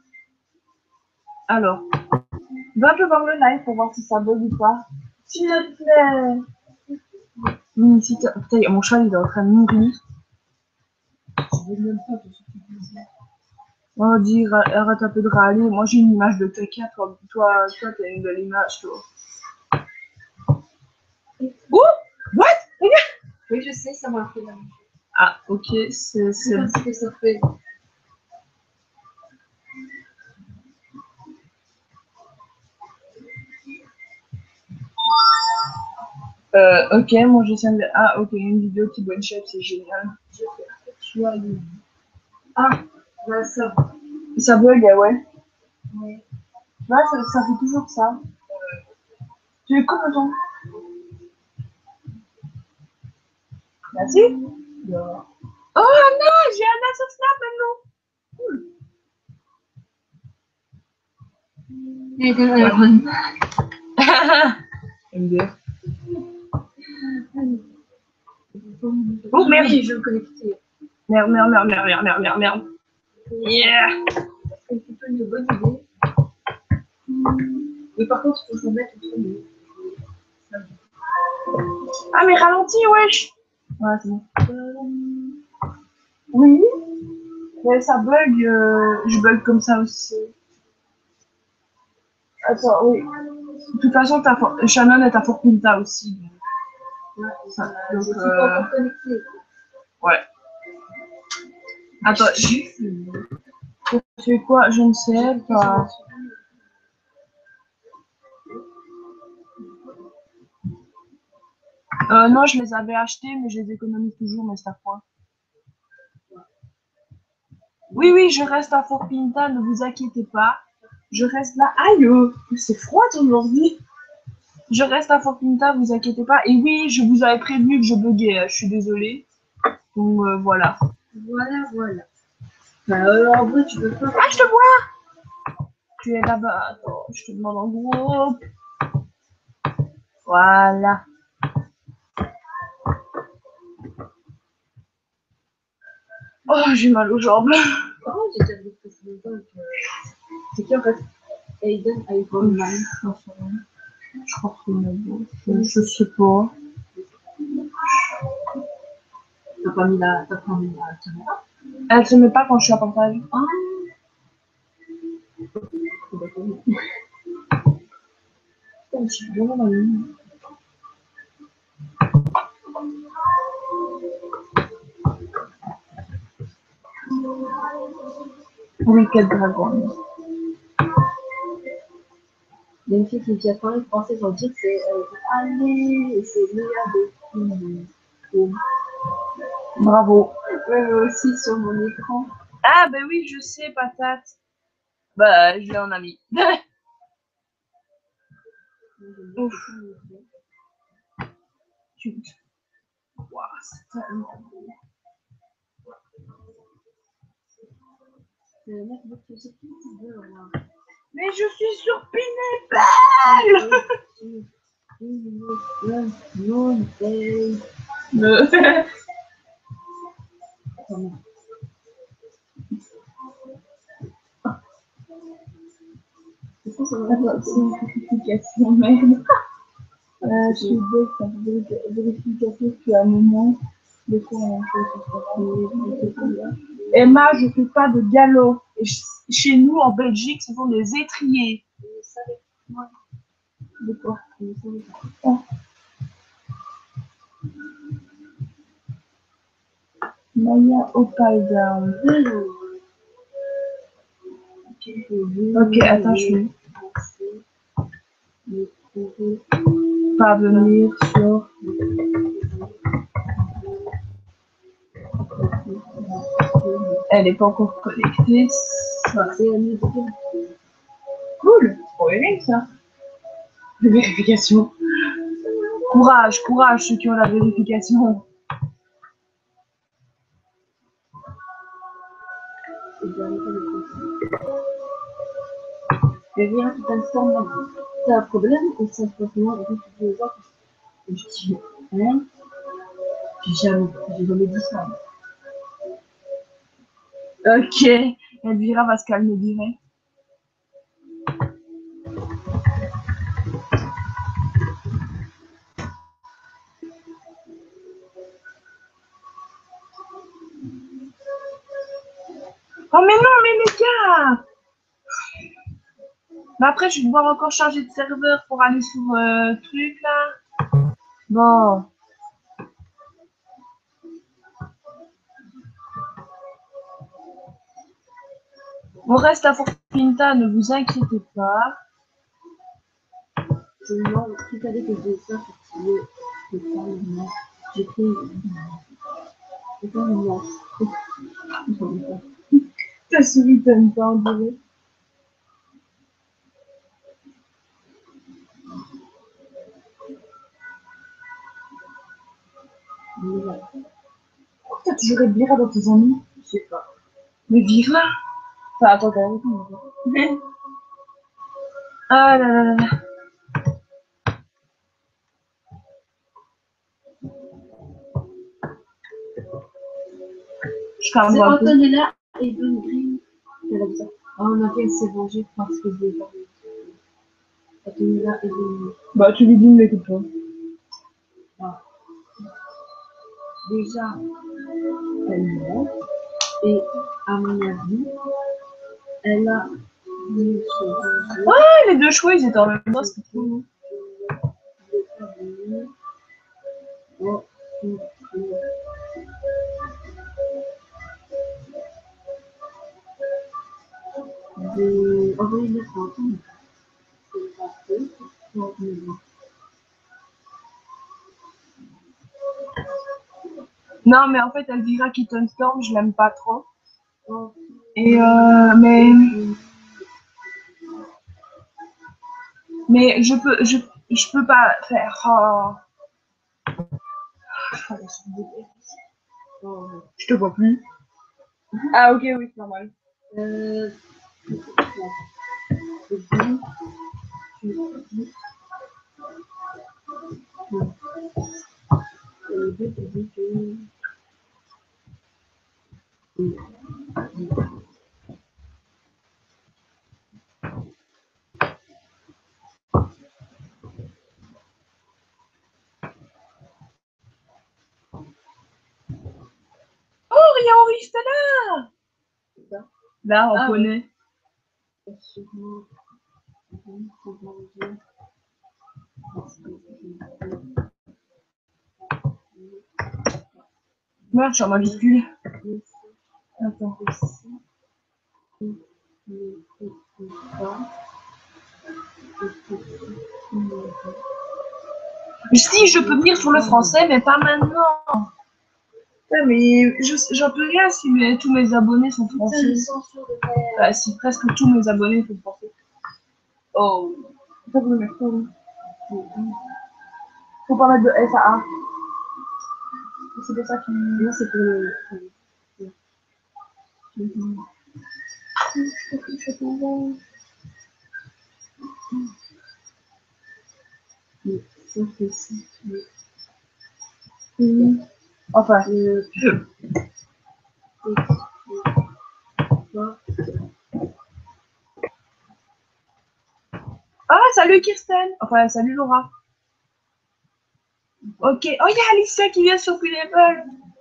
Alors, va un peu voir le live pour voir si ça bug ou pas. S'il te plaît. Oui, si putain, mon chat il est en train de mourir. Je vais même pas te oh, dire, arrête un peu de râler. Moi j'ai une image de caca, toi t'as une belle image, toi. Ouh! What? Oui, je sais, ça m'a fait la même chose. Ah, ok, c'est comme ça que ça fait. Ok, moi j'essaie de... Ah, ok, une vidéo qui bonne chef, c'est génial. Tu as une... Ah, bah ça. Ça bug, ah ouais. Ouais. Ouais, ça fait toujours ça. Tu es con, attends. Merci. Non. Oh non, j'ai un as sur Snap maintenant. Et de Iron MDR. Man. Oh merde. Oui, je le connectais. Merde, merde, merde, merde, merde, merde, merde, merde. Yeah. C'est plutôt une bonne idée. Mais par contre, il faut se mettre au sommet. Ah mais ralentis, wesh. Ouais, c'est bon. Oui. Mais ça bug, je bug comme ça aussi. Attends, oui. De toute façon, Shannon est à Fort Pinta aussi. Donc, ça, Donc, c'est pas encore connecté. ouais. Attends, tu fais quoi? Je ne sais pas. Non, je les avais achetés, mais je les économise toujours, mais c'est à point. Oui, oui, je reste à Fort Pinta, ne vous inquiétez pas. Je reste là. Aïe, c'est froid aujourd'hui. Je reste à Fort Pinta, vous inquiétez pas. Et oui, je vous avais prévenu que je buguais, je suis désolée. Donc voilà. Voilà. Bah, alors, en vrai, tu peux pas. Ah, je te vois! Tu es là-bas. Attends, je te demande en groupe. Voilà. Oh, j'ai mal aux jambes. Oh, j'ai déjà vu que c'est longtemps que. C'est qui en fait? Aiden Iron Man. Je crois que c'est une je sais pas. T'as pas mis la caméra? Elle se met pas quand je suis à partage. Ah! Putain, je suis vraiment dans le monde. Oui, quel dragon. Il y a une fille qui vient parler français sans dire que c'est allez, c'est Léa de Bravo. ouais, mais aussi sur mon écran. Ah, ben oui, je sais, patate. Bah, je l'ai en ami. Ouf. Wow, c'est tellement beau. C'est le mec de ce qui veut avoir. Mais je suis sur Pinapple. Non, C'est une vérification, merde. Je suis bête, ça fait vérification depuis un moment. De quoi on fait. Emma, je fais pas de galop. Et chez nous, en Belgique, ce sont des étriers. De quoi? Oh. Maya Opaldown. Ok, attends, je vais pas venir sur. Elle est pas encore connectée. Ça. Cool, trop aimé ça. De vérification. Courage, courage ceux qui ont la vérification. Et rien qui t'informe la vie. T'as un problème ou ça se passe moi et puis tu peux voir. Et je dis, hein? J'ai jamais dit ça. Ok, Elvira va se calmer direct. Oh mais non, mais les gars! Mais après, je vais devoir encore charger de serveur pour aller sur truc là. Bon. On reste à Fort Pinta, ne vous inquiétez pas. Je me demande si t'as dit que je disais ça, c'est C'est pas une masse. J'ai pris c'est pas une masse. J'en ai pas. Ta souris t'aime pas, on dirait. Mais là, Pourquoi t'as toujours Elvira dans tes amis? je sais pas. Mais Vira? Enfin, attends, t'as raison, on va voir. Ah là là là là. Je calme C'est un peu. Antonella et Don Green. Elle a dit ça. Ah, on a fait elle s'est vengée parce que je l'ai pas. Antonella et Don Green. Bah, tu lui dis, ne l'écoute pas. Ah. Déjà, elle ment. Et à mon avis, elle a voulu se venger. Ouais, les deux chevaux, ils étaient en même temps, c'était trop beau. Je l'ai pas voulu. Oh, de envoyer les photos. C'est pas fait. Non, mais bon. Non, mais en fait, Elvira Kittenstorm, je l'aime pas trop. Oh, Et mais je peux pas faire. Oh. oh. Je te vois plus. Ah, ok, oui, c'est normal. Euh, c'est bon. Tu dis. Le but, tu dis que. Oh, Riaori, c'était là! Ça. Là, en Ah, poney. Sûrement. Bon, faut manger. Parce que Merde, je suis en majuscule. je Attends. aussi ne peut pas. Si, je peux venir sur le français, mais pas maintenant. Ouais, mais j'en peux rien si tous mes abonnés sont français. Bah, si presque tous mes abonnés sont français. Oh. Faut pas mettre ça, oui. Faut pas mettre de S à A. C'est pour ça qu'il. Là, c'est pour le. Ça, c'est ça. Enfin. Ah, salut Kirsten. Enfin, salut Laura. Ok. Oh, il y a Alicia qui vient sur Pineapple.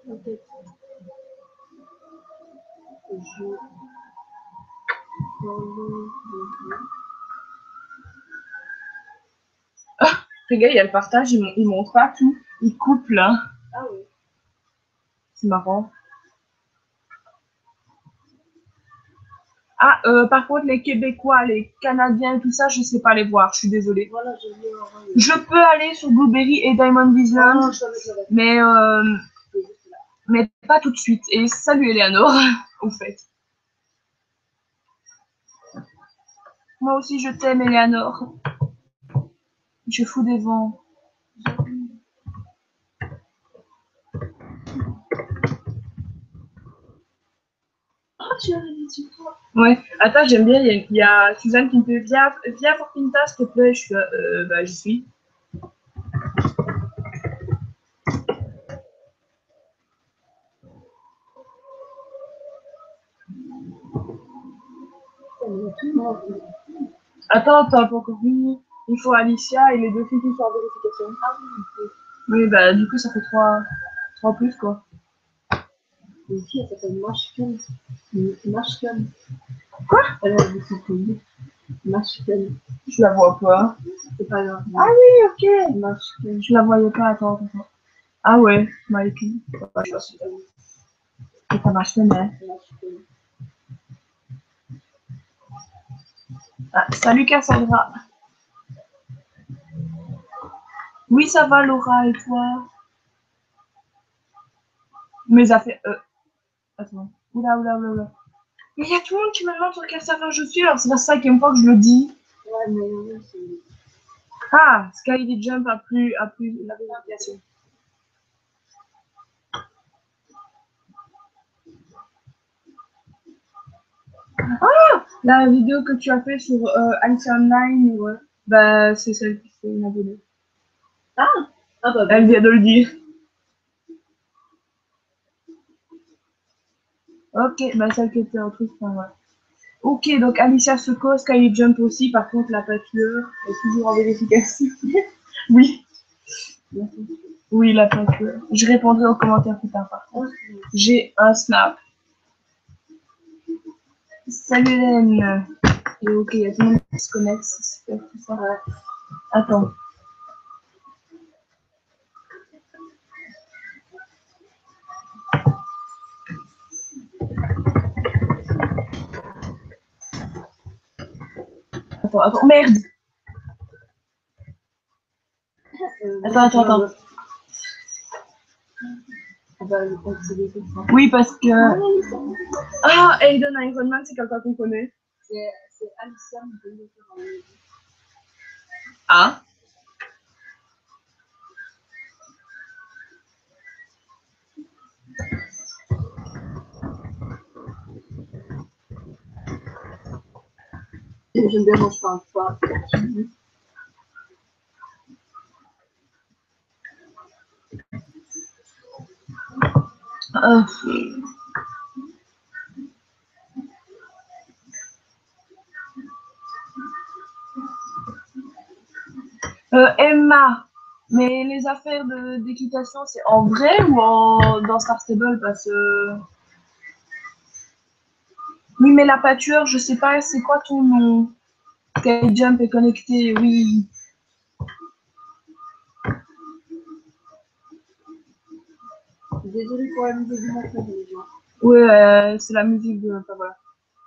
Regarde, il y a le partage, il montre pas tout. Il coupe là. Ah oui. C'est marrant. Ah, par contre, les Québécois, les Canadiens, tout ça, je sais pas les voir. Je suis désolée. Voilà, je vais Je peux aller sur Blueberry et Diamond Island, mais pas tout de suite. Et salut Eleanor, au fait. Moi aussi, je t'aime, Eleanor. Je fous des vents. Oh, tu as dit du coup. Ouais. Attends, j'aime bien. Il y a Suzanne qui me fait viens pour Pinta, s'il te plaît. Je suis là, bah, j'y suis. Attends, t'as pas encore fini. Il faut Alicia et les deux filles qui sont en vérification. Ah oui. Oui, bah, du coup, ça fait trois plus, quoi. Une fille, elle s'appelle Mashken. Mashken. Quoi? Elle a dit son prénom. Mashken. Je la vois pas. C'est pas grave. Ah oui, ok. Mashken. Je la voyais pas, attends. Ah ouais, Mikey. Et ça marche bien. Mashken. Ah, salut Cassandra. Oui, ça va, Laura, et toi? Mes affaires. Attends. Oula, oula, oula, oula. Mais il y a tout le monde qui me demande sur quel serveur je suis, alors c'est la 5e fois que je le dis. Ouais, mais c'est... Ah, Skyly Jump a plus la vérification. Ah, la vidéo que tu as fait sur Alice Online, ouais. Bah, c'est celle qui fait une abonnée. Ah bah, Elle vient de le dire. Ok, bah celle qui était en truc, enfin, ouais. Ok, donc Alicia Seco, Skyly Jump aussi, par contre la pâture est toujours en vérification. Oui, oui, la pâture. Je répondrai aux commentaires plus tard, par contre. J'ai un snap. Salut Hélène. Et ok, il y a tout le monde qui se connecte, c'est super tout ça. ouais. Attends. Attends, merde. Attends. Ah bah, c'est des trucs, hein. Oui, parce que... Ah, Aiden Ironman, c'est quelqu'un qu'on connaît. C'est Alicia, mais je vais le faire en ligne. Ah. J'aime bien manger un poids. Emma, mais les affaires d'équitation, c'est en vrai ou dans Star Stable parce que... Oui, mais la pâture, je sais pas, c'est quoi ton nom? Sky Jump est connecté, oui. Désolée pour la musique du matin, les gens. Oui, c'est la musique de... Enfin, voilà.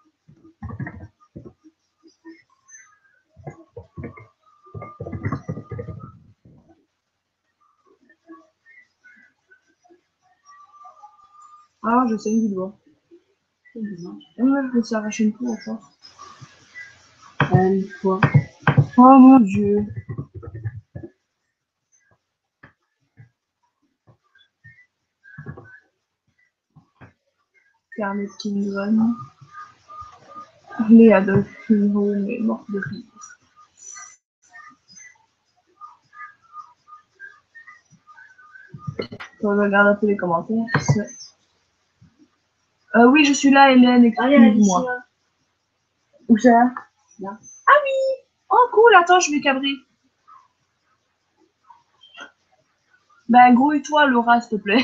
Ah, je sais une vidéo. C'est bizarre. Moi, je me suis arraché une peau, enfin. Une fois. Oh mon dieu. Scarlett Kingdom. Léa Dolphino, mais morte de rire. Je regarde un peu les commentaires. Oui, je suis là, Hélène, excuse-moi. Où ça? Là. Ah oui! Oh cool, attends, je vais cabrer. Ben, grouille-toi, Laura, s'il te plaît.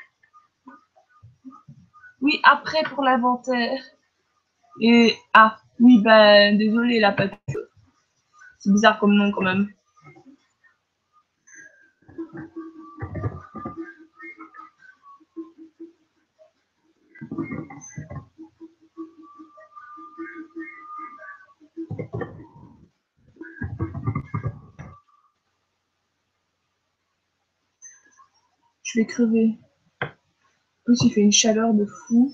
Oui, après pour l'inventaire. Et... Ah, oui, ben, désolé, la pâture. C'est bizarre comme nom, quand même. Je vais crever. En plus, il fait une chaleur de fou.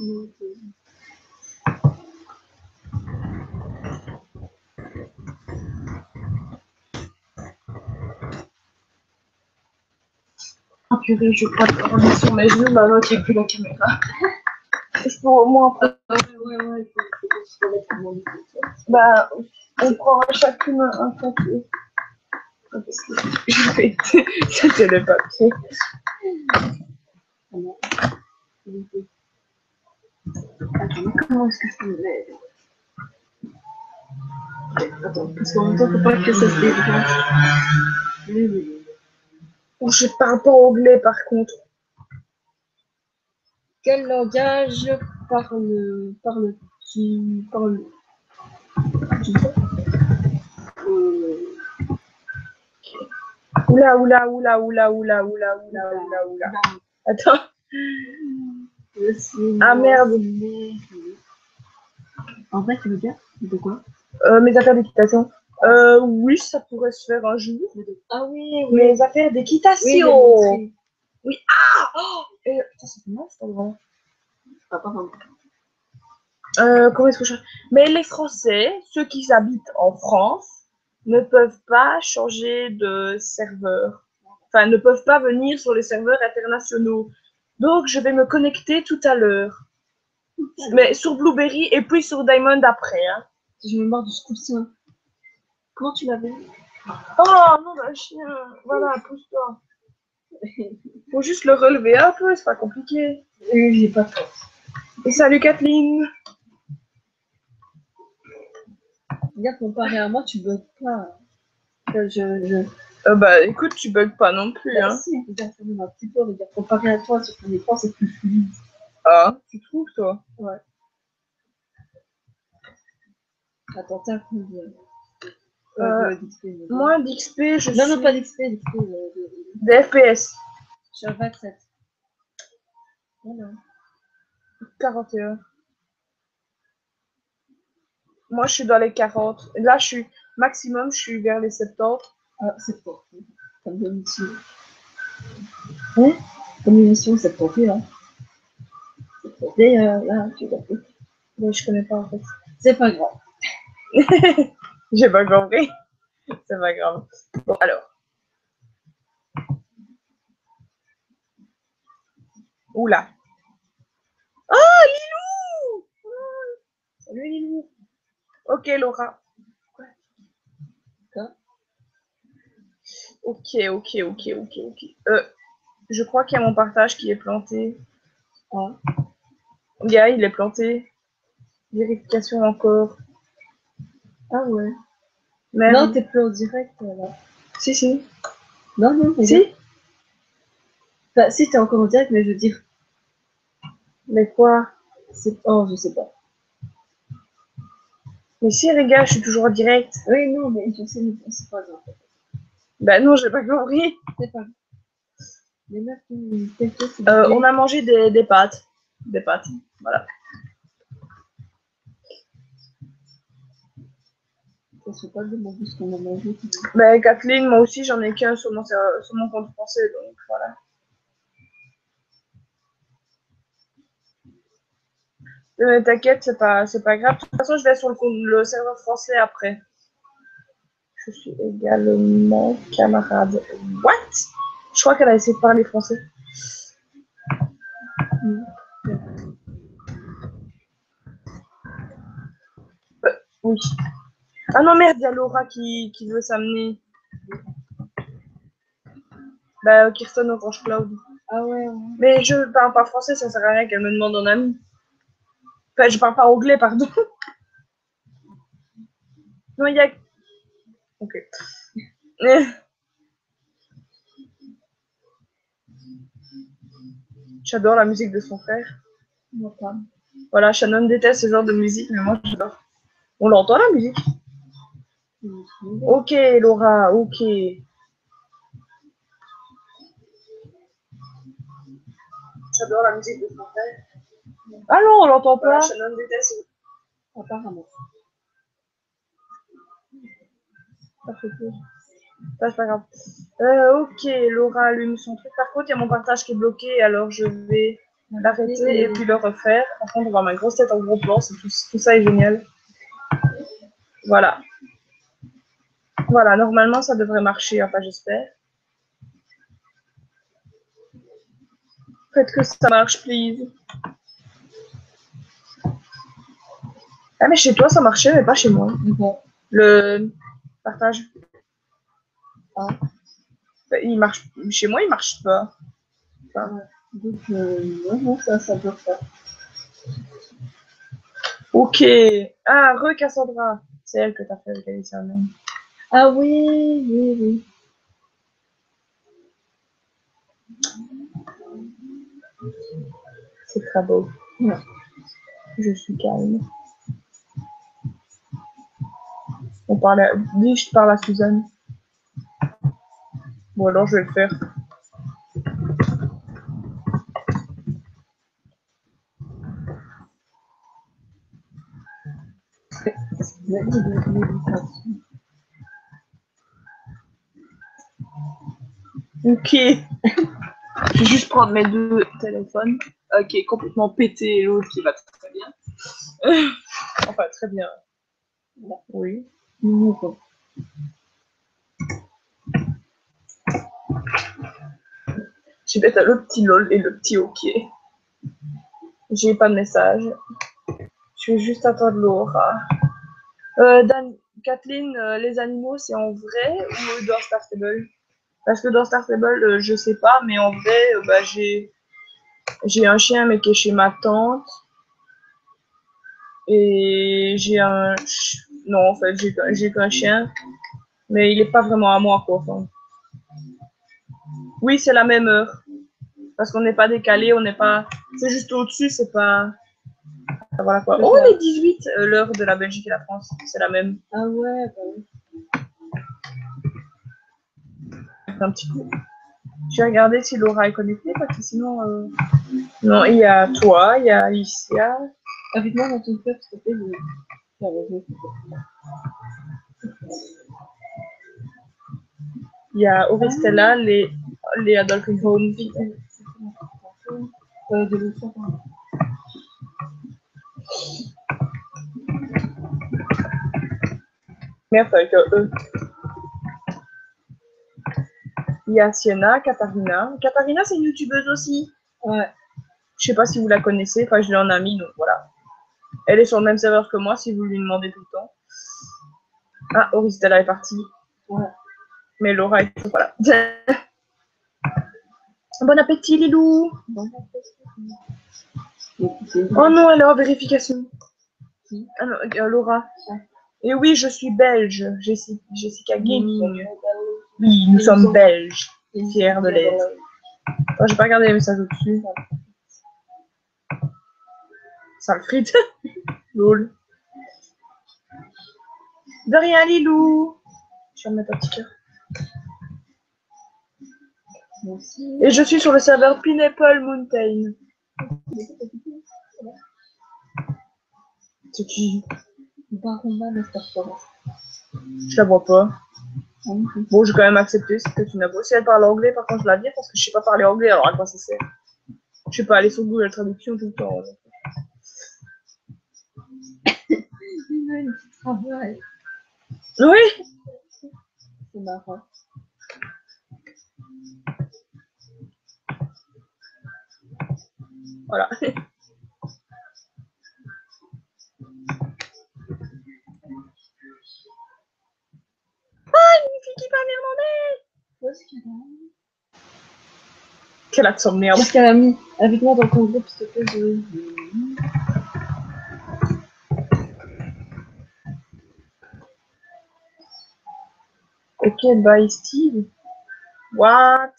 Ah purée, je crois que revenir sur mes genoux maintenant qu'il n'y a plus la caméra. Je peux au moins... Ouais, il faut se remettre tout le monde. Bah, on prend chacune un papier. Ah, parce que je vais... C'était le papier. Attends, comment est-ce que je peux me mettre? Attends, parce qu'en même temps, faut pas que ça se débranche. Oui. Oh, je parle pas anglais, par contre. Quel langage parles-tu? Parle. Oula. Attends. Ah merde. En fait, tu veux dire de quoi? Mes affaires d'équitation. Oui, ça pourrait se faire un jour. Ah oui, oui. Mes affaires Oui, les d'équitation. menteries. Oui, ah oh putain, ça fait mal, cet endroit. Ah, pas vraiment. Comment est-ce que je... Mais les Français, ceux qui habitent en France, ne peuvent pas changer de serveur. Enfin, ne peuvent pas venir sur les serveurs internationaux. Donc, je vais me connecter tout à l'heure. Mais sur Blueberry et puis sur Diamond après. Hein. Je me mords du coussin. Comment tu l'avais? Oh non, le chien. Voilà, pousse-toi. Faut juste le relever un peu, c'est pas compliqué. Oui, j'ai pas de force. Et salut Kathleen. Regarde, comparé à moi, tu bugs pas. Bah écoute, tu bugs pas non plus. Bah, Hein. si, regarde, quand même un petit peu. Regarde, comparé à toi, sur ton écran, c'est plus fluide. Ah, tu trouves toi? Ouais. Attends, t'as combien d'XP Moi, d'XP, je Non, suis... non, pas d'XP, d'XP. Des FPS. Je suis à 27. Voilà. 41. Moi, je suis dans les 40. Là, je suis... Maximum, je suis vers les 70. Ah, c'est fort. Comme émission. Hein? Comme émission, c'est porté, là. C'est porté, là, tu l'as fait. Mais je connais pas, en fait. C'est pas grave. J'ai pas compris. C'est pas grave. Bon, alors. Oula. Oh, Lilou! Salut, Lilou. Ok, Laura. Quoi? Ok. Je crois qu'il y a mon partage qui est planté. Ah. Gars, il est planté. Vérification encore. Ah ouais. Merde. Non, t'es plus en direct, là. Si. Non, regarde. Si? Enfin, si, t'es encore en direct, mais je veux dire. Mais quoi? Oh, je sais pas. Mais si, les gars, je suis toujours en direct. Oui, non, mais je sais, mais c'est pas grave. Bah non, j'ai pas compris. C'est pas grave. Les meufs qui c'est On a mangé des pâtes. Des pâtes, voilà. Ça se pas demander ce qu'on a mangé. Bah Kathleen, moi aussi, j'en ai qu'un sur mon compte français, donc voilà. T'inquiète, c'est pas grave. De toute façon, je vais sur le serveur français après. Je suis également camarade. What? Je crois qu'elle a essayé de parler français. Oui. Ah non, merde, il y a Laura qui veut s'amener. Bah, Kirsten Orange Cloud. Ah ouais. Mais je parle pas français, ça sert à rien qu'elle me demande en ami. Enfin, je parle pas anglais, pardon. Non, il y a... Ok. J'adore la musique de son frère. Moi pas. Voilà, Shannon déteste ce genre de musique, mais moi j'adore. On l'entend la musique. Ok, Laura, ok. J'adore la musique de son frère. Ah non, on l'entend pas. Voilà, Shannon déteste. Apparemment. Ça fait peur. Ça, c'est pas grave. Ok, Laura allume son truc. Par contre, il y a mon partage qui est bloqué, alors je vais l'arrêter et puis le refaire. Par contre, on voit ma grosse tête en gros plan, tout ça est génial. Voilà. Voilà, normalement, ça devrait marcher, enfin, j'espère. Faites que ça marche, please. Ah, mais chez toi, ça marchait, mais pas chez moi. D'accord. Le partage. Ah. Il marche. Chez moi, il marche pas. Enfin, Ouais. Donc, non, ça doit faire. ok. Ah, Cassandra. C'est elle que t'as fait avec Alicia. Ah oui. C'est très beau. Ouais. Je suis calme. On parle à... Dis, je parle à Suzanne. Bon, alors, je vais le faire. Ok. Je vais juste prendre mes deux téléphones. Qui est complètement pété et l'autre qui va très bien. Enfin, très bien. Oui. Nouveau. Je vais mettre le petit lol et le petit ok. J'ai pas de message. Je vais juste attendre Laura. Kathleen, les animaux, c'est en vrai ou dans Star Stable? Parce que dans Star Stable, je sais pas, mais en vrai, bah, j'ai un chien, mais qui est chez ma tante. Et j'ai un... Non, en fait, j'ai qu'un chien. Mais il est pas vraiment à moi, quoi. Enfin. Oui, c'est la même heure. Parce qu'on n'est pas décalé, on n'est pas... C'est juste au-dessus, c'est pas... Voilà quoi. Oh, les 18, l'heure de la Belgique et la France, c'est la même. Ah ouais, bah oui. Un petit coup. Je vais regarder si Laura est connectée, parce que sinon... Non, il y a toi, il y a Alicia. Avec-moi dans ton cœur, s'il te plaît. Il y a Oristella, les Adolphine Home. De l'autre. Merde, avec eux. Il y a Sienna, Katharina. Katharina, c'est une youtubeuse aussi. Ouais. Je sais pas si vous la connaissez, enfin je l'ai en amie, donc voilà. Elle est sur le même serveur que moi si vous lui demandez tout le temps. Ah, Oristella est partie. Ouais. Mais Laura est toujours pas là. Bon appétit, Lilou. Bon appétit. Oh non, elle est en vérification. Qui? Ah non, Laura. Ouais. Et oui, je suis belge, Jessica Gaming. Oui, Oui, nous sommes belges. Fiers de l'être. l'être. Oh, j'ai pas regardé les messages au-dessus. Sale frite. Lol. De rien, Lilou. Je vais remettre un petit cœur. Merci. Et je suis sur le serveur Pineapple Mountain. C'est qui? Baroma Master Forest. Je la vois pas. Bon, j'ai quand même accepté, c'est peut-être une abo. Si elle parle anglais, par contre, je la vire parce que je sais pas parler anglais, alors à quoi ça sert? Je sais pas aller sur Google Traduction tout le temps. Une petite travail. Oui. C'est marrant. Voilà. Ah, une fille qui parle néerlandais. Qu'est-ce qu'il a? Quel accent de merde. Qu'est-ce qu'elle a mis? Invite-moi dans ton groupe, s'il te plaît. Ok, bye Steve. What?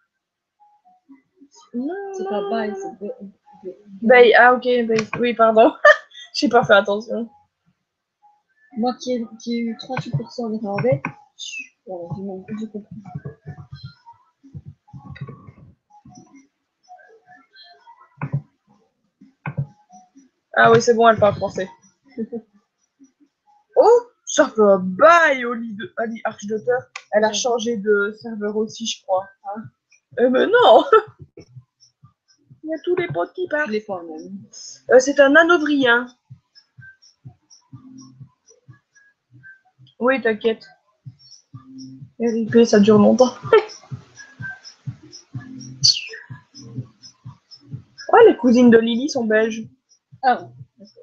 Non. C'est pas bye, c'est Bye, ah ok, bye. Oui, pardon. J'ai pas fait attention. Moi qui ai eu 38% néerlandais, voilà, j'ai compris. Ah oui, c'est bon, elle parle français. Oh, ça fait un bail au lit de Archdotter. Elle a changé de serveur aussi, je crois. Hein, mais non. Il y a tous les potes qui partent. Je l'ai pas même. C'est un anovrien. Oui, t'inquiète. RIP, ça dure longtemps. Oh, les cousines de Lily sont belges. Ah ouais.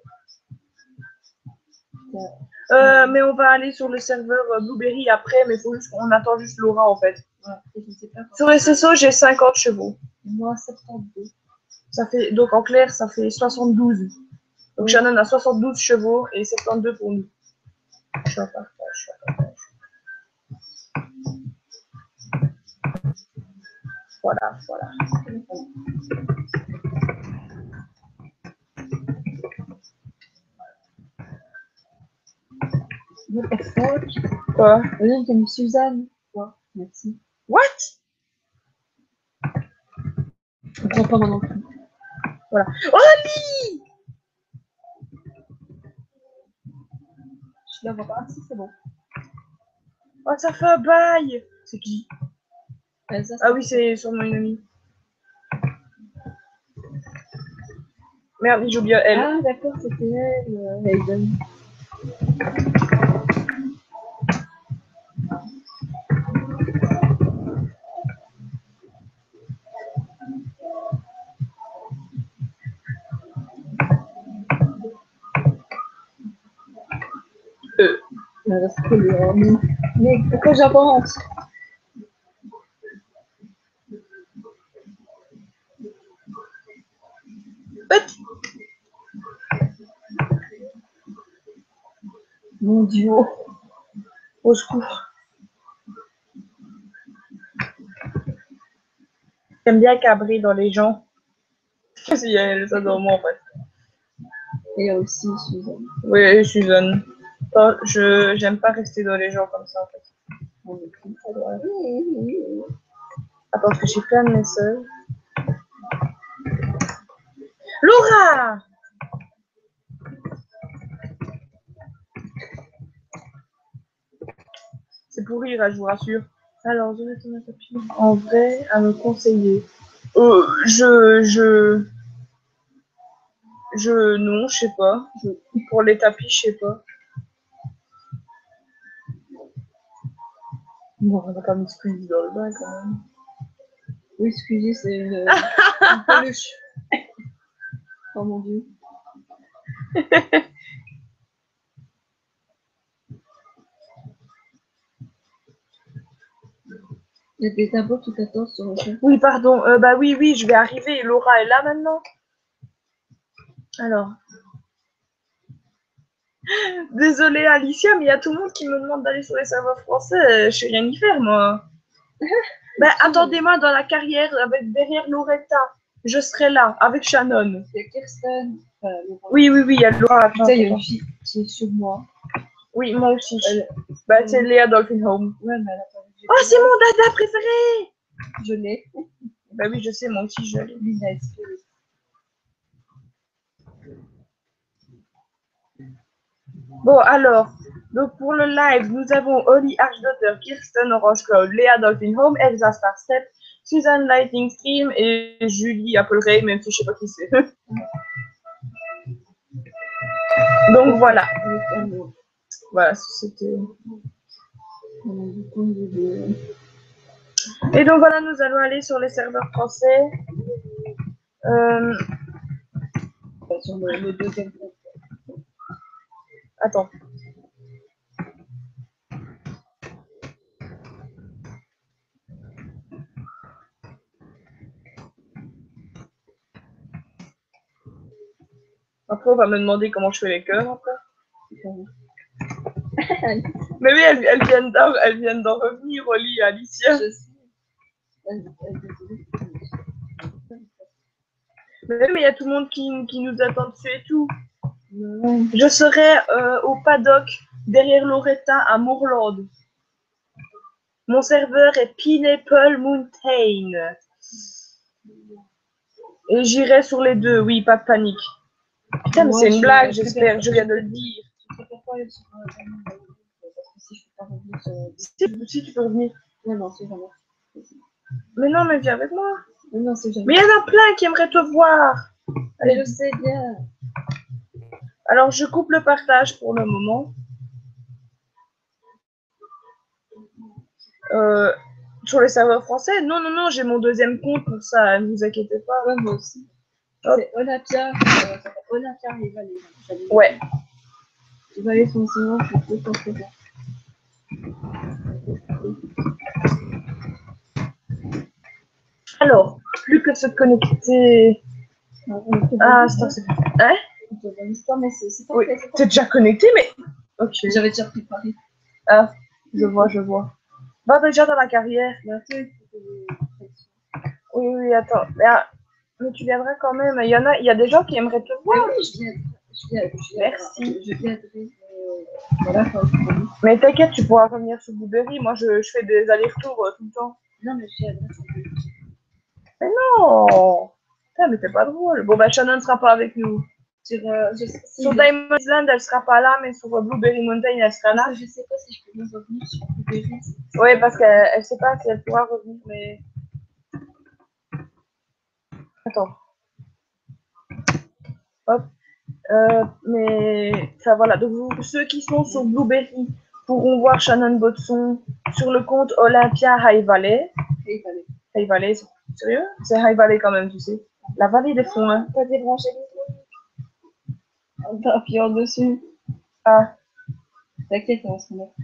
Mais on va aller sur le serveur Blueberry après, mais faut juste qu'on attend juste Laura en fait. Ouais, et je sais pas. Sur SSO, j'ai 50 chevaux. Moi, 72. Ça fait, donc en clair, ça fait 72. Donc Oui. Shannon a 72 chevaux et 72 pour nous. Je suis en partage. Voilà, voilà. What the fuck? Quoi? Regarde, t'as mis Suzanne. Quoi? Merci. What? Je comprends pas moi non plus. Voilà. Oh, Ali! Je la vois pas. Ah si, c'est bon. Oh, ça fait un bail! C'est qui? Ça, Ah oui, c'est sûrement une amie. Merde, j'ai oublié elle. Ah, d'accord, c'était elle, Hayden. Ça reste trop loin. Mais pourquoi j'avance? Mon Dieu. Au secours. J'aime bien cabrer dans les gens. Si elle, ça dans moi en fait. Et il y a aussi Suzanne. Oui, Suzanne. Oh, j'aime pas rester dans les gens comme ça en fait. On est plus. Attends, parce que j'ai plein de messages. Laura! C'est pour rire, je vous rassure. Alors, je vais tourner ma copine. En vrai, à me conseiller. Non, je sais pas. Pour les tapis, je sais pas. Non, on n'a pas mis Squeezie dans le bain quand même. Oui, Squeezie, c'est une peluche. Oh mon Dieu. Il y a des tableaux qui t'attendent sur le champ. Oui, pardon. Bah oui, je vais arriver. Laura est là maintenant. Alors. Désolée Alicia, mais il y a tout le monde qui me demande d'aller sur les serveurs français. Je sais rien y faire, moi. Ben, attendez-moi dans la carrière derrière Loretta. Je serai là, avec Shannon. Il y a Kirsten. Oui, il y a Laura. Putain, il y a une fille qui est sur moi. Oui, moi aussi. Bah, c'est Léa Dolphin Home. Ouais, mais elle a pas vu. Oh, c'est mon dada préféré! Je l'ai. Bah oui, je sais, moi aussi, je l'ai. Bon, alors, donc pour le live, nous avons Holly Archdotter, Kirsten Orange Cloud, Léa Dolphin Home, Elsa Starstep, Suzanne Lighting Stream et Julie Apple Ray, même si je sais pas qui c'est. Donc voilà. Voilà, c'était. Et donc voilà, nous allons aller sur les serveurs français. Sur le deuxième groupe. Attends. Après, on va me demander comment je fais les cœurs après. Mais oui, elles viennent d'en revenir, Oli et Alicia. Je sais. Mais il y a tout le monde qui nous attend dessus et tout. Je serai au paddock derrière Loretta à Moorland. Mon serveur est Pineapple Mountain. Et j'irai sur les deux, oui, pas de panique. Putain, mais c'est une blague, j'espère, je viens de le dire. Si tu peux revenir. Ouais, non, c'est jamais. Mais non, mais viens avec moi. Non, c'est jamais. Mais il y en a plein qui aimeraient te voir. Allez, je sais bien. Alors, je coupe le partage pour le moment. Sur les serveurs français? Non, j'ai mon deuxième compte pour ça, ne vous inquiétez pas. Ouais, moi aussi. C'est Onatia. Onatia, il va aller. Ouais. Il va aller son sinon pour tout penser. Alors, plus que de se connecter. Ah, c'est hein? Mais c'est pas oui. T'es déjà connecté, mais. Ok. J'avais déjà préparé. Ah, je vois. Va déjà dans la carrière. Oui, attends. Mais tu viendras quand même. Il y a des gens qui aimeraient te voir. Oui, je viens. Merci. Je viendrai. Voilà, mais t'inquiète, tu pourras revenir sur Blueberry. Moi, je fais des allers-retours tout le temps. Non, mais je viendrai. Mais non! Putain, mais t'es pas drôle. Bon, bah, Shannon ne sera pas avec nous. Sur Diamond Island, elle sera pas là, mais sur Blueberry Mountain, elle sera là. Je sais pas si je peux bien revenir sur Blueberry. Oui, parce qu'elle sait pas si elle pourra revenir, mais... Attends. Hop. Mais ça voilà, donc ceux qui sont sur Blueberry pourront voir Shannon Botson sur le compte Olympia High Valley. High Valley, sérieux? C'est High Valley quand même, tu sais. La vallée des fonds, hein. T'as débranché les trucs. En appuyant dessus. Ah, T'inquiète, on va se remettre.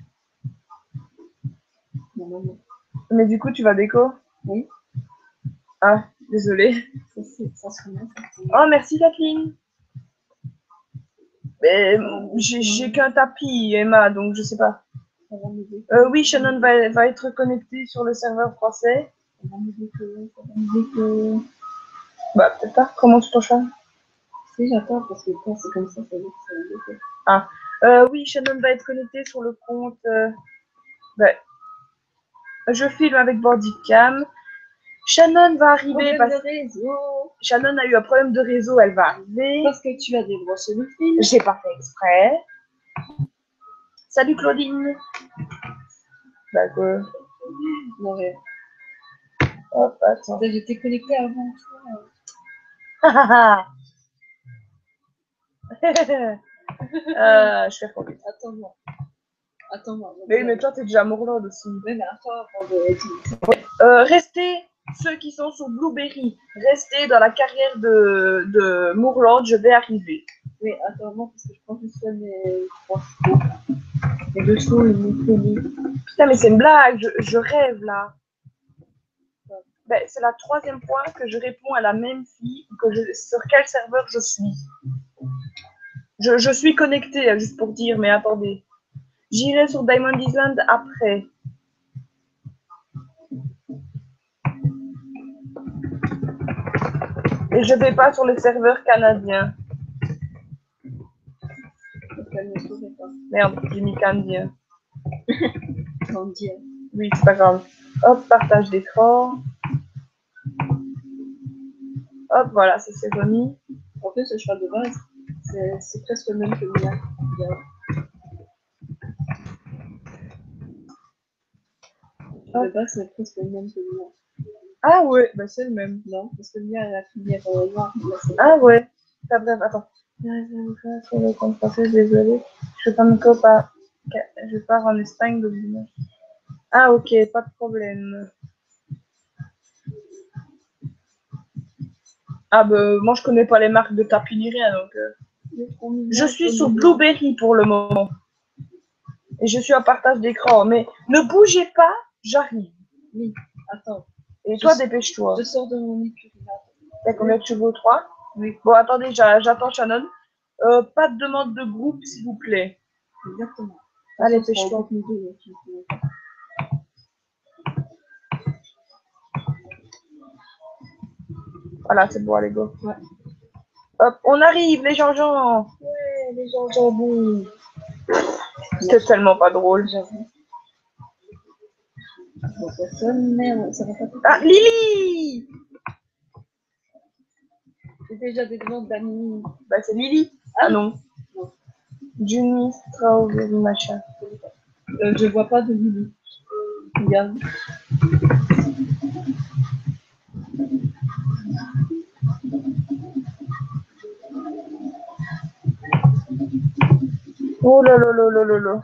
Non. mais du coup, tu vas déco? Oui. Ah, désolée. Ça se remet. Oh, merci Kathleen. Mais j'ai qu'un tapis, Emma, donc je sais pas. Ça va m'aider. Oui, Shannon va être connectée sur le serveur français. Ça va m'aider que... Bah, peut-être pas. Comment tu t'en charges? Si, j'attends, parce que quand c'est comme ça veut dire que ça va m'aider. Ah. Oui, Shannon va être connectée sur le compte. Ouais. Je filme avec Bandicam. Shannon va arriver Problème de réseau. Shannon a eu un problème de réseau, elle va arriver. Parce que tu as débranché le fil. J'ai pas fait exprès. Salut Claudine. Bah quoi? Non, mais... Hop, attends. J'étais connectée avant Ah je fais trop vite. Attends-moi. Mais toi, t'es déjà Mourlord aussi. Oui, mais attends avant de... Restez, ceux qui sont sur Blueberry, restez dans la carrière de Mourlord, je vais arriver. Oui, attends-moi, parce que je prends juste mes 3 chevaux. Les 2 chevaux, ils m'ont connu. Putain, mais c'est une blague, je rêve là. Ben, c'est la 3e fois que je réponds à la même fille, sur quel serveur je suis. Je suis connectée, juste pour dire, mais attendez. J'irai sur Diamond Island après. Et je vais pas sur les serveurs canadiens. Merde, j'ai mis canadien. Oui, c'est pas grave. Hop, partage d'écran. Hop, voilà, ça s'est remis. En fait, ce cheval de base, c'est presque le même que le mien. De base, c'est presque le même que le mien. Ah ouais, bah c'est le même. Non, parce que le mien a la lumière noire. Ah ouais. Ah, bref, attends. Sur le compte français, désolé. Je pars en Espagne le dimanche. Ah ok, pas de problème. Ah bah moi je connais pas les marques de tapis ni rien donc. Je suis sur Blueberry pour le moment. Et je suis en partage d'écran, mais ne bougez pas, j'arrive. Oui, attends. Et toi, dépêche-toi. Je sors de mon écurie. T'as combien de chevaux? 3? Oui. Bon, attendez, j'attends Shannon. Pas de demande de groupe, s'il vous plaît. Exactement. Allez, dépêche-toi. Voilà, c'est bon, allez, go. Ouais. Hop, on arrive, les gens-gens. Ouais, les gens-gens, bon. C'était tellement pas drôle. J'avoue. Bon, personne, mais ça va pas tout. Ah, Lily! J'ai déjà des demandes d'amis. Bah, c'est Lily. Ah non. Juni, Strawberry, machin. Je vois pas de Lily. Regarde. Oh là là là là là là.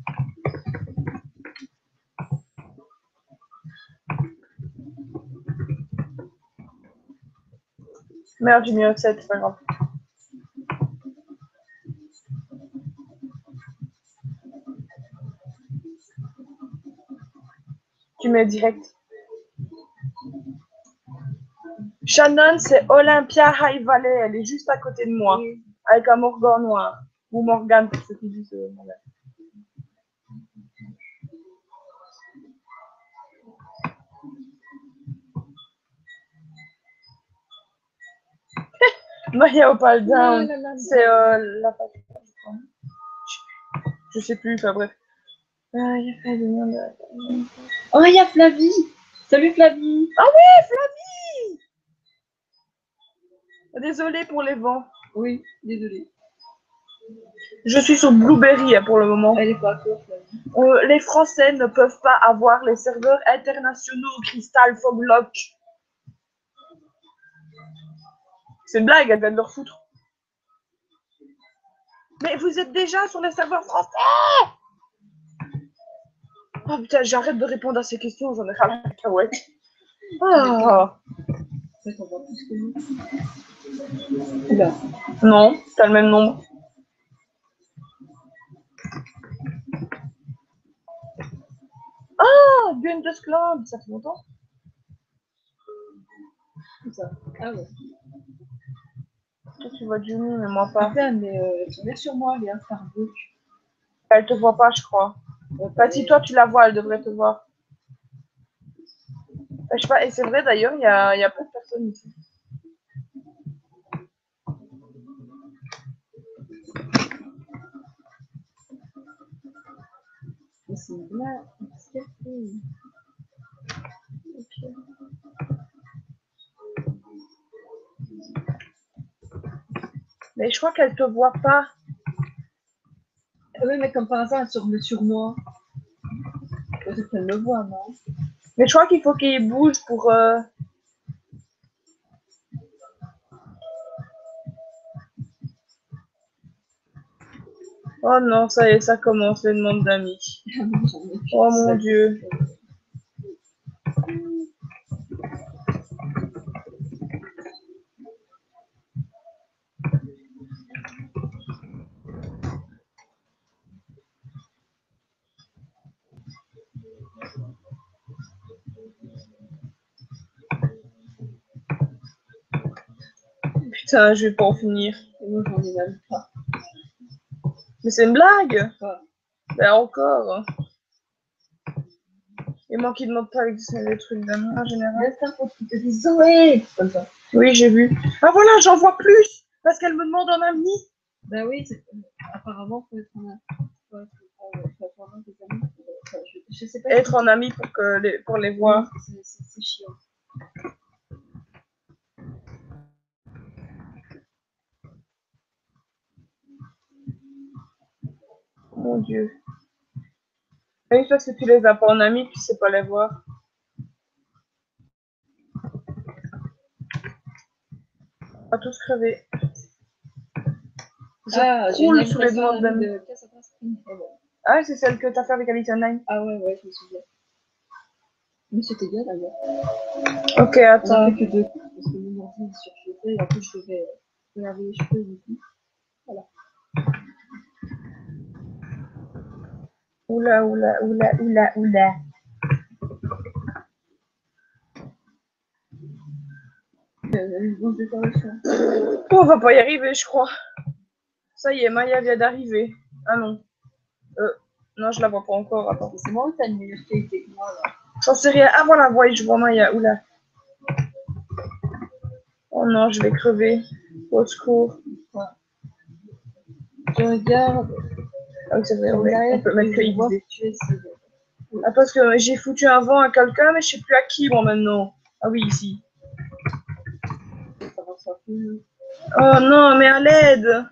Merde, j'ai mis un 7, c'est pas grave. Tu mets direct. Shannon, c'est Olympia High Valley. Elle est juste à côté de moi. Oui. Avec un Morgan noir. Ou Morgan, pour ceux qui disent Morgan. Maya Opaldin, c'est la page. Je sais plus, enfin bref. Oh, il y a Flavie. Salut Flavie. Ah oui, Flavie. Désolée pour les vents. Oui, désolée. Je suis sur Blueberry pour le moment. Elle est pas courte, là. Les Français ne peuvent pas avoir les serveurs internationaux Crystal Foglock. C'est une blague, elle vient de leur foutre. Mais vous êtes déjà sur les serveurs français! Oh putain, j'arrête de répondre à ces questions, j'en ai ras la cacahuète. Ah. En fait, on voit plus que nous. Oula. Non, t'as le même nombre. Ah, Buendus Club, ça fait longtemps. C'est ça. Ah ouais. Toi, tu vois Juni, mais moi pas. Putain, mais tu mets sur moi, Léa Starbuck. Elle te voit pas, je crois. Enfin, si toi tu la vois, elle devrait te voir. Je sais pas, et c'est vrai d'ailleurs, il y a peu de personnes ici. Mais c'est une blague. Ok. Mais je crois qu'elle te voit pas. Oui, mais comme par hasard, elle se remet sur moi. Peut-être qu'elle me voit, non? Mais je crois qu'il faut qu'il bouge pour... Oh non, ça y est, ça commence, les demandes d'amis. Oh mon Dieu. Putain, je vais pas en finir. Et moi, j'en ai même pas. Mais c'est une blague. Ouais. Ben encore. Et moi qui demande pas avec des trucs d'amis en général. Laisse ta faute qui te dit Zoé! Comme ça. Oui, j'ai vu. Ah voilà, j'en vois plus. Parce qu'elle me demande en ami. Ben oui, apparemment, faut être en faut avoir des amis. Je sais pas. Être en ami pour les voir. C'est chiant. Mon Dieu. Et une fois que tu les as pas en ami, tu sais pas les voir. On va tous crever. Ah, j'ai Cool une sur les demandes invitation d'amis. de Cassandra Spring. Ah, c'est celle que t'as fait avec Alice Online. Ah ouais, je me souviens. Mais c'était bien d'ailleurs. Ok, On a attends. fait que 2 coups parce que mon ordi est surchauffé et en plus je devais laver les cheveux du coup. Voilà. Oula, oula, oula, oula, oula. Grosse décoration. On va pas y arriver, je crois. Ça y est, Maya vient d'arriver. Ah non. Non, je la vois pas encore. Attends. C'est moi ou t'as une meilleure qualité que moi là? J'en sais rien. Ah voilà, voyez, je vois Maya. Oula. Oh non, je vais crever. Au secours. Ouais. Je regarde. Ah oui, c'est vrai, Sur live, on peut mettre que je vois XD. que tu es célèbre. Ah, parce que j'ai foutu un vent à quelqu'un, mais je sais plus à qui, moi, maintenant. Ah oui, ici. Ça va faire plus. Oh non, mais à l'aide.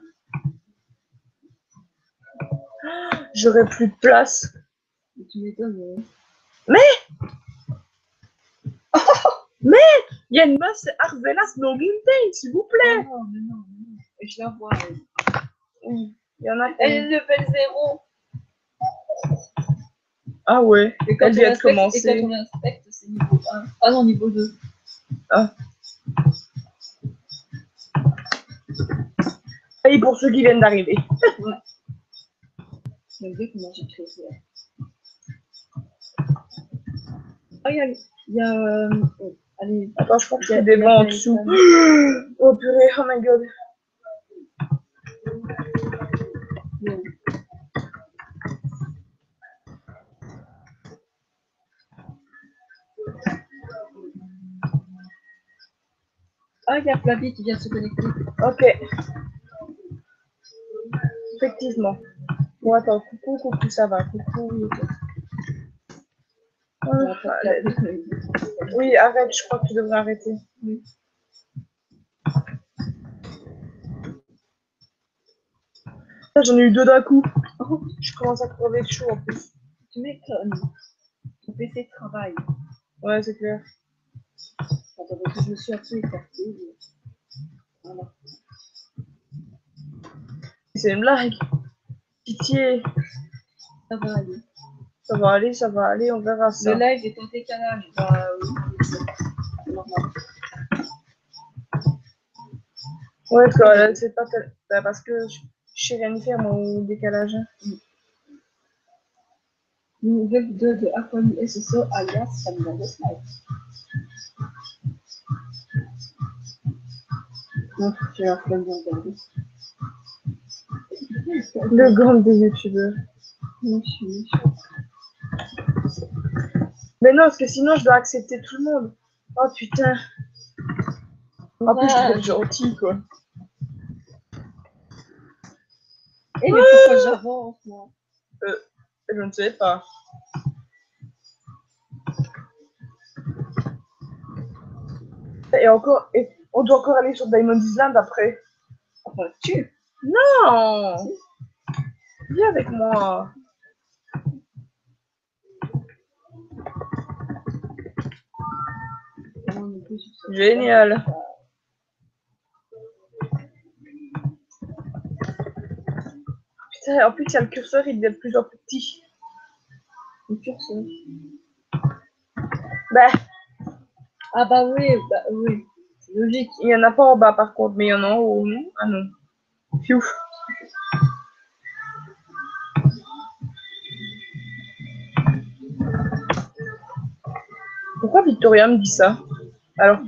J'aurais plus de place. Tu m'étonnes. Mais il y a une meuf, c'est Arvela Snowgintain, s'il vous plaît. Oh, non, mais non. Je la vois. Oui, il y en a. Elle est level 0. Ah ouais, Et quand elle vient de Et quand commencer. on inspecte, c'est niveau 1. Ah non, niveau 2. Ah. Et pour ceux qui viennent d'arriver. Ouais. J'aime bien comment j'ai créé ça. Ah, il y a allez. Attends, je crois que je fais des vents en dessous. Oh purée, oh my god. Ouais. Ah, il y a Flavie qui vient de se connecter. Ok. Effectivement. Bon, attends, coucou, ça va. Coucou. Oui, arrête, je crois que tu devrais arrêter. Oui. J'en ai eu deux d'un coup. Je commence à crever de chaud en plus. Tu m'étonnes. Ton PC travaille. Ouais, c'est clair. Attends, parce que je me suis un peu écartée. Voilà. C'est une blague. Pitié. Ça va aller. Ça va aller, on verra ça. Le live est en décalage. Bah oui, c'est normal. Ouais, quoi, c'est pas tel... bah, parce que je sais rien faire, moi, au décalage. Nouvelle vidéo de Aquamu SSO alias Samira de Snipe. Non, j'ai la flemme de regarder. Le gang des youtubeurs. Non, je suis méchante. Mais non, parce que sinon, je dois accepter tout le monde. Oh putain. En plus, je dois être gentil, quoi. Et mais pourquoi j'avance, moi? Je ne sais pas. Et encore, on doit encore aller sur Diamond Island après. Enfin, tu. Non. Viens avec moi. Génial. Putain, en plus, il y a le curseur, il devient de plus en plus petit. Le curseur. Bah, Ah bah oui. Logique. il y en a pas en bas par contre, mais il y en a en haut, non? Ah non. Piouf. Pourquoi Victoria me dit ça? Alors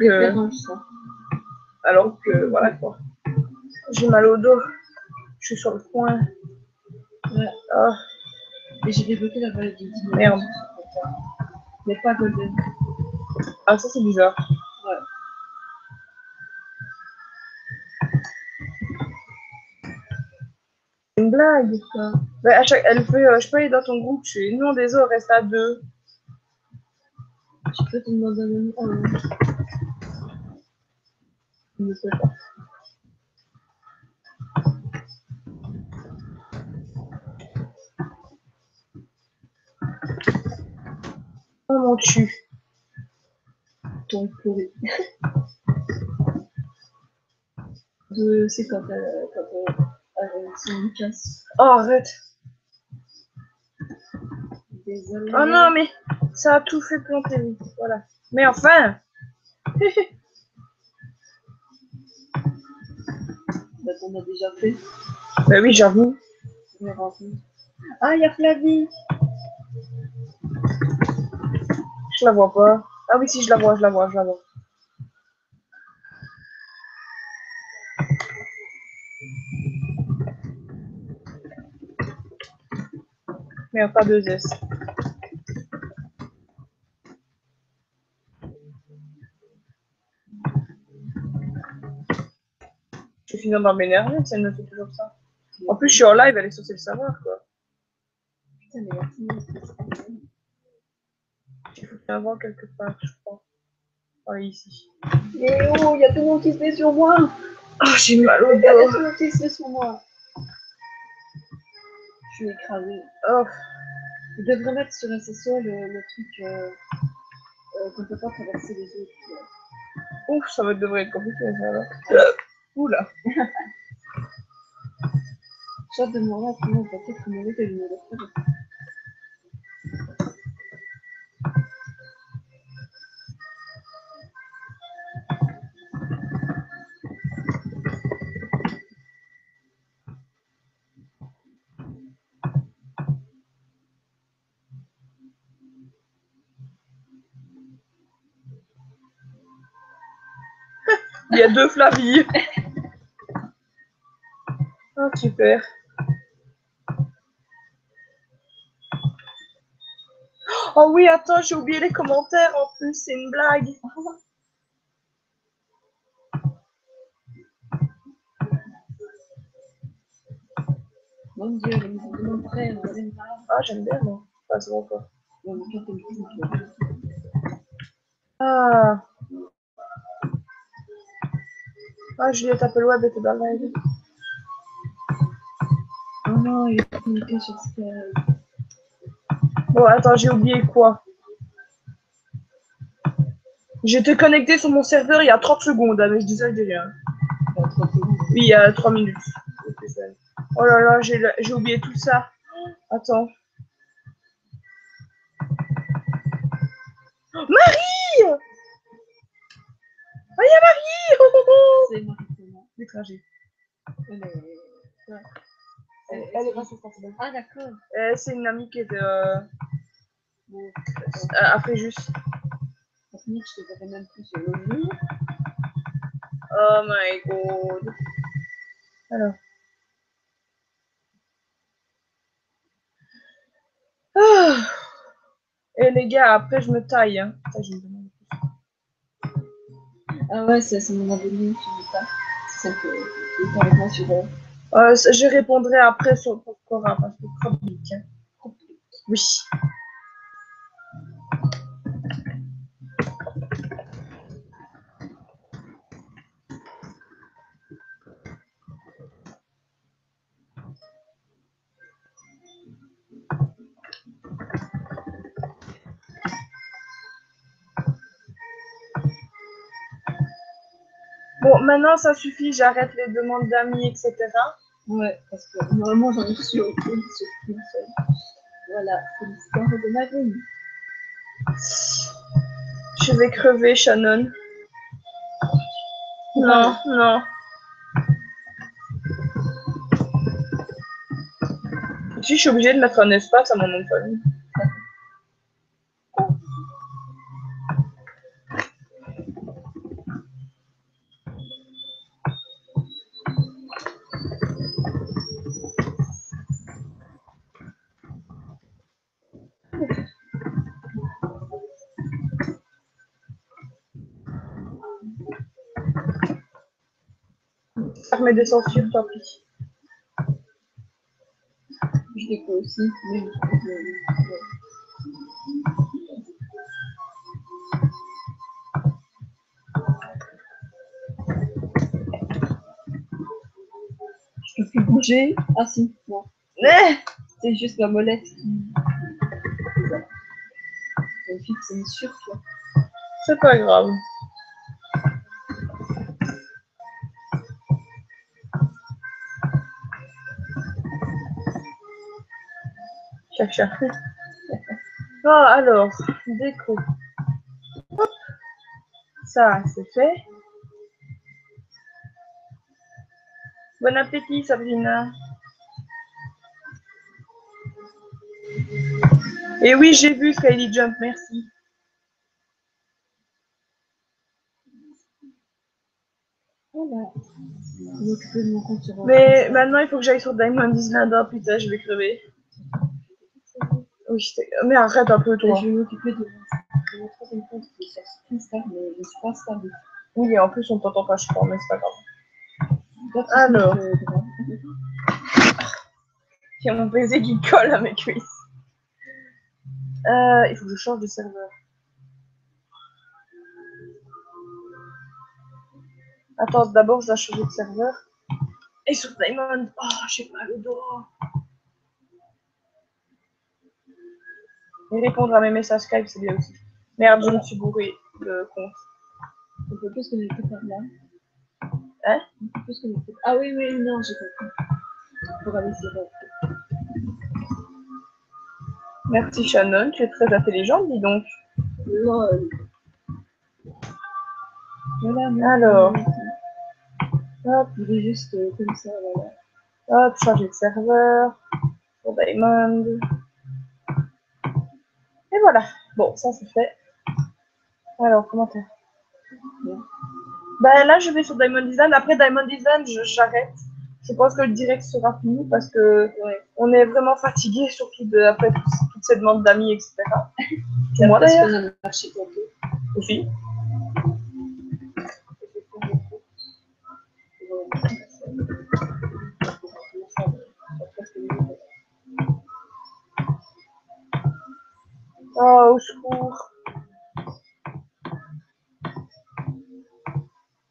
que, voilà quoi. J'ai mal au dos. Je suis sur le coin. Ouais. Oh, Et j'ai débloqué la maladie. merde. Mais pas Golden. Ah, ça c'est bizarre. Ouais. C'est une blague. Quoi. Bah, elle fait, je peux aller dans ton groupe, je fais, non, désolé, reste à 2. Je peux te demander un nom. Je ne sais pas. Oh mon cul. Ton pourri. C'est quand c'est une casse. Oh, arrête. Désolé. Oh non, mais ça a tout fait planter, oui. Voilà. Mais enfin. Bah, t'en as déjà fait. Bah oui, j'avoue. Ah, il y a Flavie. Je la vois pas. Ah oui, si, je la vois. Mais pas 2S. Je vais finir par m'énerver si elle me fait toujours ça. En plus, je suis en live, elle est censée le savoir, quoi. Putain, mais il y a tout le monde qui se fait. J'ai foutu un vent quelque part, je crois. Ah, ici. Mais oh, il y a tout le monde qui se met sur moi. Ah, j'ai mal au Il y a dos. tout le monde qui se met sur moi. Je suis écrasée. Oh. Je devrais mettre sur SSO le truc qu'on peut pas traverser les autres. Ouf, ça devrait être compliqué, ça, alors. Oula. Genre de moi là, tout le monde va peut-être demander que je me le fasse. Il y a 2 Flavie. Ah, super. Oh oui, attends, j'ai oublié les commentaires en plus, c'est une blague. Mon dieu, les musiques de mon frère, j'aime pas. Ah, j'aime bien, moi. Pas souvent, quoi. Bon, mais toi, t'aimes tout. Ah. Ah, Juliette Appel Web était dans le live. non, il est communiqué sur Skype. Bon, attends, j'ai oublié quoi. J'étais connecté sur mon serveur il y a 30 secondes, mais je dis ça, je dis rien. Oui, il y a 3 minutes. Oh là là, j'ai oublié tout ça. Attends. Marie! Oh, il y a Marie! Oh, oh, oh. C'est Marie. L'étranger. Ouais. Elle est passée cette semaine. Ah, d'accord. C'est une amie qui est de Bon, à Fréjus. technique, je te verrai même plus sur le jour. Oh my god. Alors. Ah. Et les gars, après je me taille. Hein. Putain, je me demande plus. Ah ouais, c'est mon abonné sur Meta. Celle qui est avec moi sur je répondrai après sur Cora parce que trop public. Hein. Oui. Bon, maintenant ça suffit, j'arrête les demandes d'amis, etc. Ouais, parce que normalement j'en ai reçu aucune, sur qu'une seule. Voilà, c'est l'histoire de ma vie. Je vais crever, Shannon. Non, non. Si je suis obligée de mettre un espace à mon nom de famille. Fermer des censures, tant pis. Je déco aussi, mais je peux plus bouger. Ah si, non. C'est juste ma molette qui... C'est une sûre, quoi. C'est pas grave. Chacha. Oh, alors, déco. Hop. Ça, c'est fait. Bon appétit, Sabrina. Et oui, j'ai vu Skyly Jump, merci. Voilà. Je vais m'occuper de mon compte sur... Mais maintenant, il faut que j'aille sur Diamond Island. Oh putain, je vais crever. Oui, mais arrête un peu, toi. Je vais m'occuper de mon troisième compte qui est sur Insta, mais je ne suis pas installée. Oui, et en plus, on t'entend pas, je crois, mais c'est pas grave. Alors. Il y a mon baiser qui colle à mes cuisses. Il faut que je change de serveur. Attends, d'abord, je dois changer de serveur. Et sur Diamond, oh, j'ai pas le doigt. Et répondre à mes messages Skype, c'est bien aussi. Merde, je me suis bourré le compte. On peut plus se connecter par là. Hein? On peut plus se connecter. Ah oui, oui, non, j'ai compris. Pour aller sur... Merci Shannon, tu es très intelligente, dis donc. LOL. Voilà, alors. Hop, il est juste comme ça, voilà. Hop, changer de serveur. Pour Diamond. Et voilà. Bon, ça c'est fait. Alors, comment faire? Ben là, je vais sur Diamond Island. Après Diamond Island, j'arrête. Je pense que le direct sera fini parce que on est vraiment fatigué, surtout après toutes ces demandes d'amis, etc. Moi d'ailleurs. Aussi. Oh, au secours.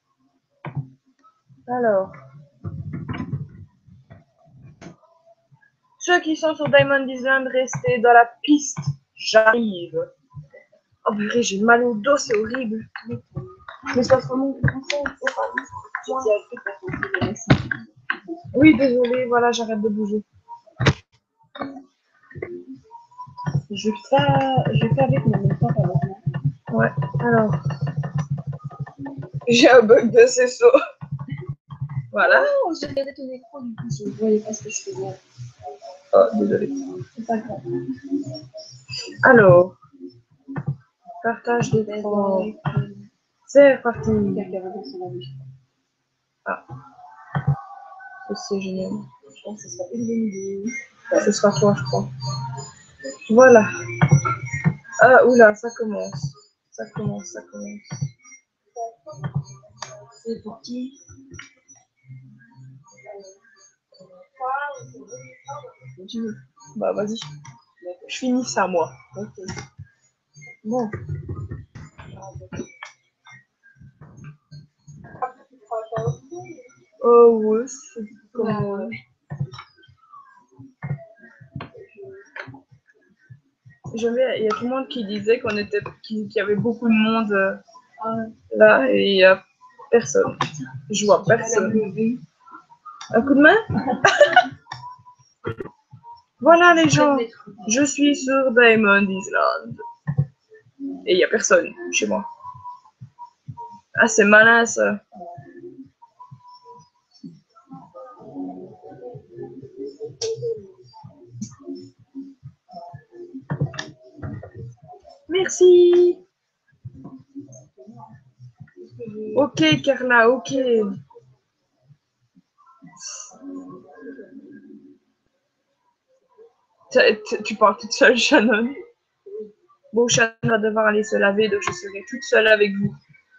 Alors. Ceux qui sont sur Diamond Island, restez dans la piste. J'arrive. Oh purée, j'ai mal au dos, c'est horrible. Mais ça se remonte Oui, désolé, voilà, j'arrête de bouger. Je fais avec mon méthode alors. Ouais, alors. J'ai un bug de CSO. Voilà. Oh, j'ai regardé ton écran, du coup, je ne voyais pas ce que je faisais. Oh, désolé. C'est pas grave. Alors. Partage d'écran. C'est parti. Ah. C'est génial. Je pense que ce sera une demi-heure. Ce sera toi, je crois. Voilà. Ah, oula, ça commence. Ça commence. C'est pour qui? Bah, vas-y. Je finis ça, moi. Ok. Bon. Oh, ouais, c'est comme... Il y a tout le monde qui disait qu'il y avait beaucoup de monde là, et il n'y a personne. Je vois personne. Un coup de main? Voilà les gens, je suis sur Diamond Island. Et il n'y a personne chez moi. Ah, c'est malin ça. Merci. Ok, Carla, ok. Tu parles toute seule, Shannon. Bon, Shannon va devoir aller se laver, donc je serai toute seule avec vous.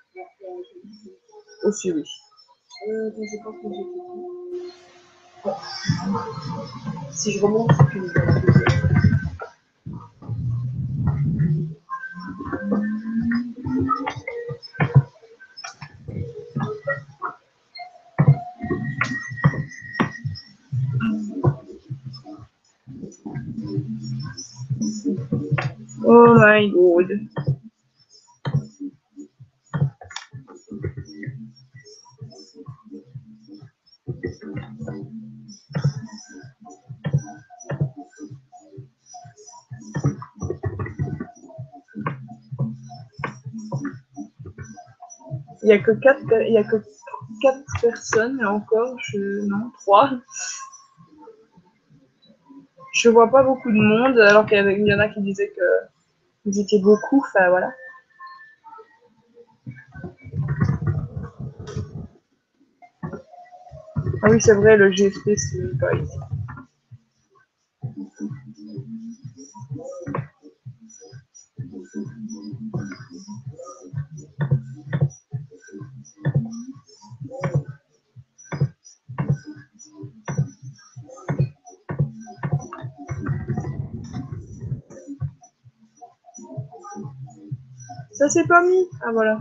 Aussi, oui. Je pense que j'ai fait. Si je remonte, c'est plus Oh my god. Il n'y a que 4 personnes, et encore, non, 3. Je vois pas beaucoup de monde, alors qu'il y en a qui disaient que vous étiez beaucoup, enfin voilà. Ah oui, c'est vrai, le GFP, c'est pas ici. Ça s'est pas mis. Ah voilà.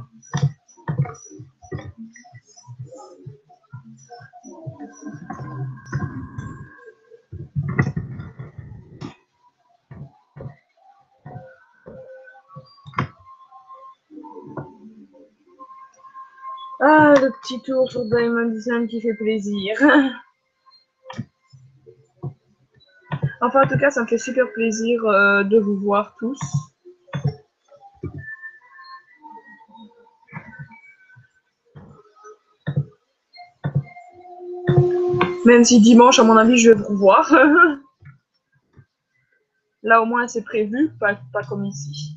Ah, le petit tour sur Diamond Island qui fait plaisir. Enfin, en tout cas, ça me fait super plaisir de vous voir tous. Même si dimanche, à mon avis, je vais vous voir. Là, au moins, c'est prévu, pas comme ici.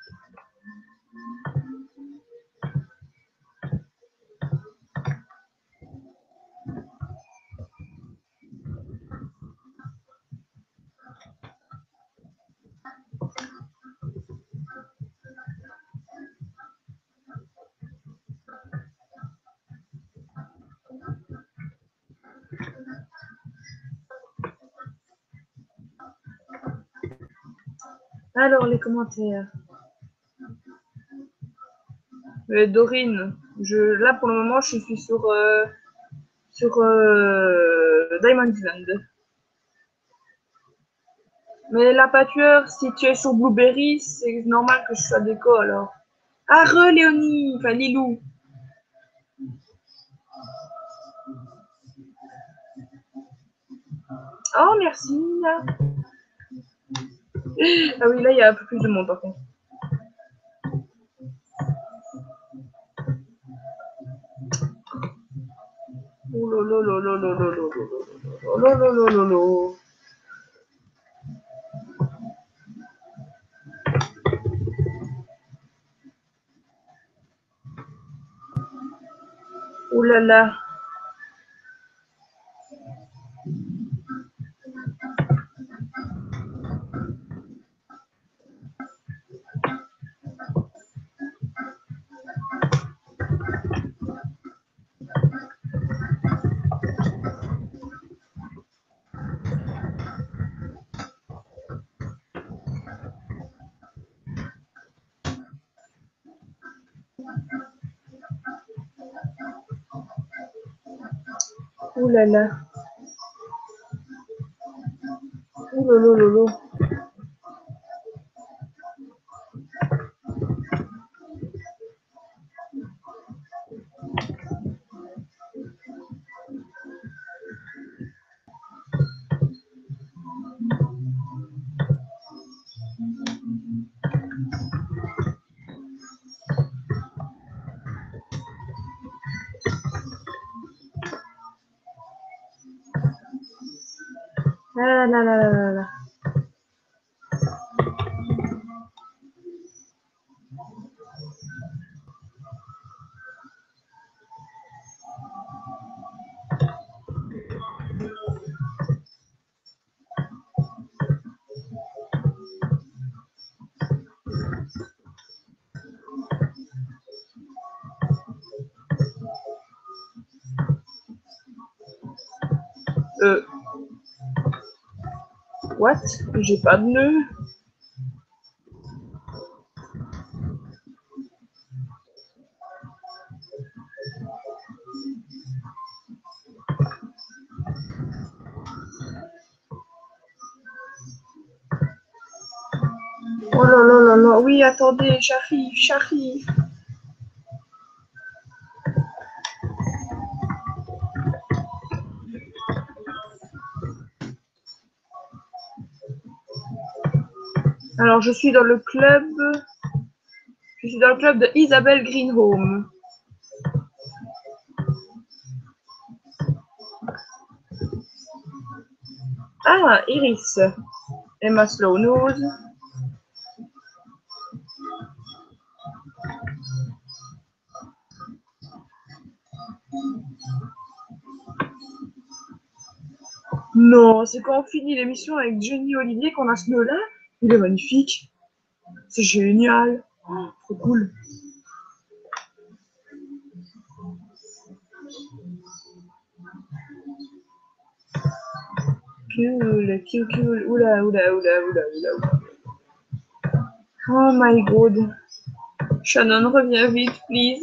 Alors, les commentaires. Dorine, là, pour le moment, je suis sur Diamond Island. Mais la pâtueur, si tu es sur Blueberry, c'est normal que je sois déco alors. Ah, Léonie, enfin Lilou. Oh, merci Nina. Ah oui, là, il y a un peu plus de monde par contre. Oh lolo lolo lolo lolo lolo lolo. Oh là là. Oh là là. Oh lolo lolo. Ah là là là là là. What? J'ai pas de nœud. Oh là là là là. Oui, attendez, j'arrive, j'arrive. Alors, je suis dans le club. Je suis dans le club de Isabelle Greenhome. Ah, Iris. Emma Slow-Nose. Non, c'est quand on finit l'émission avec Jenny Olivier qu'on a ce nœud-là. Il est magnifique. C'est génial. Oh, trop cool. Cool, cool, cool. Oula, oula, oula, oula, oula, oula. Oh my god. Shannon, reviens vite, please.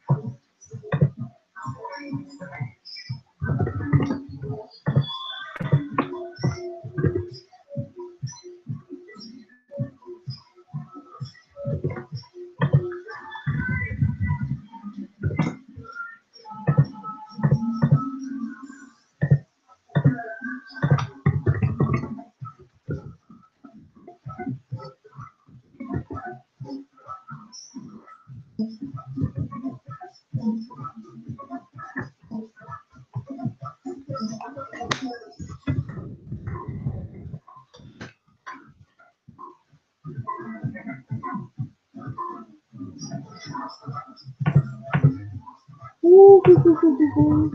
Ouh, coucou, coucou, coucou.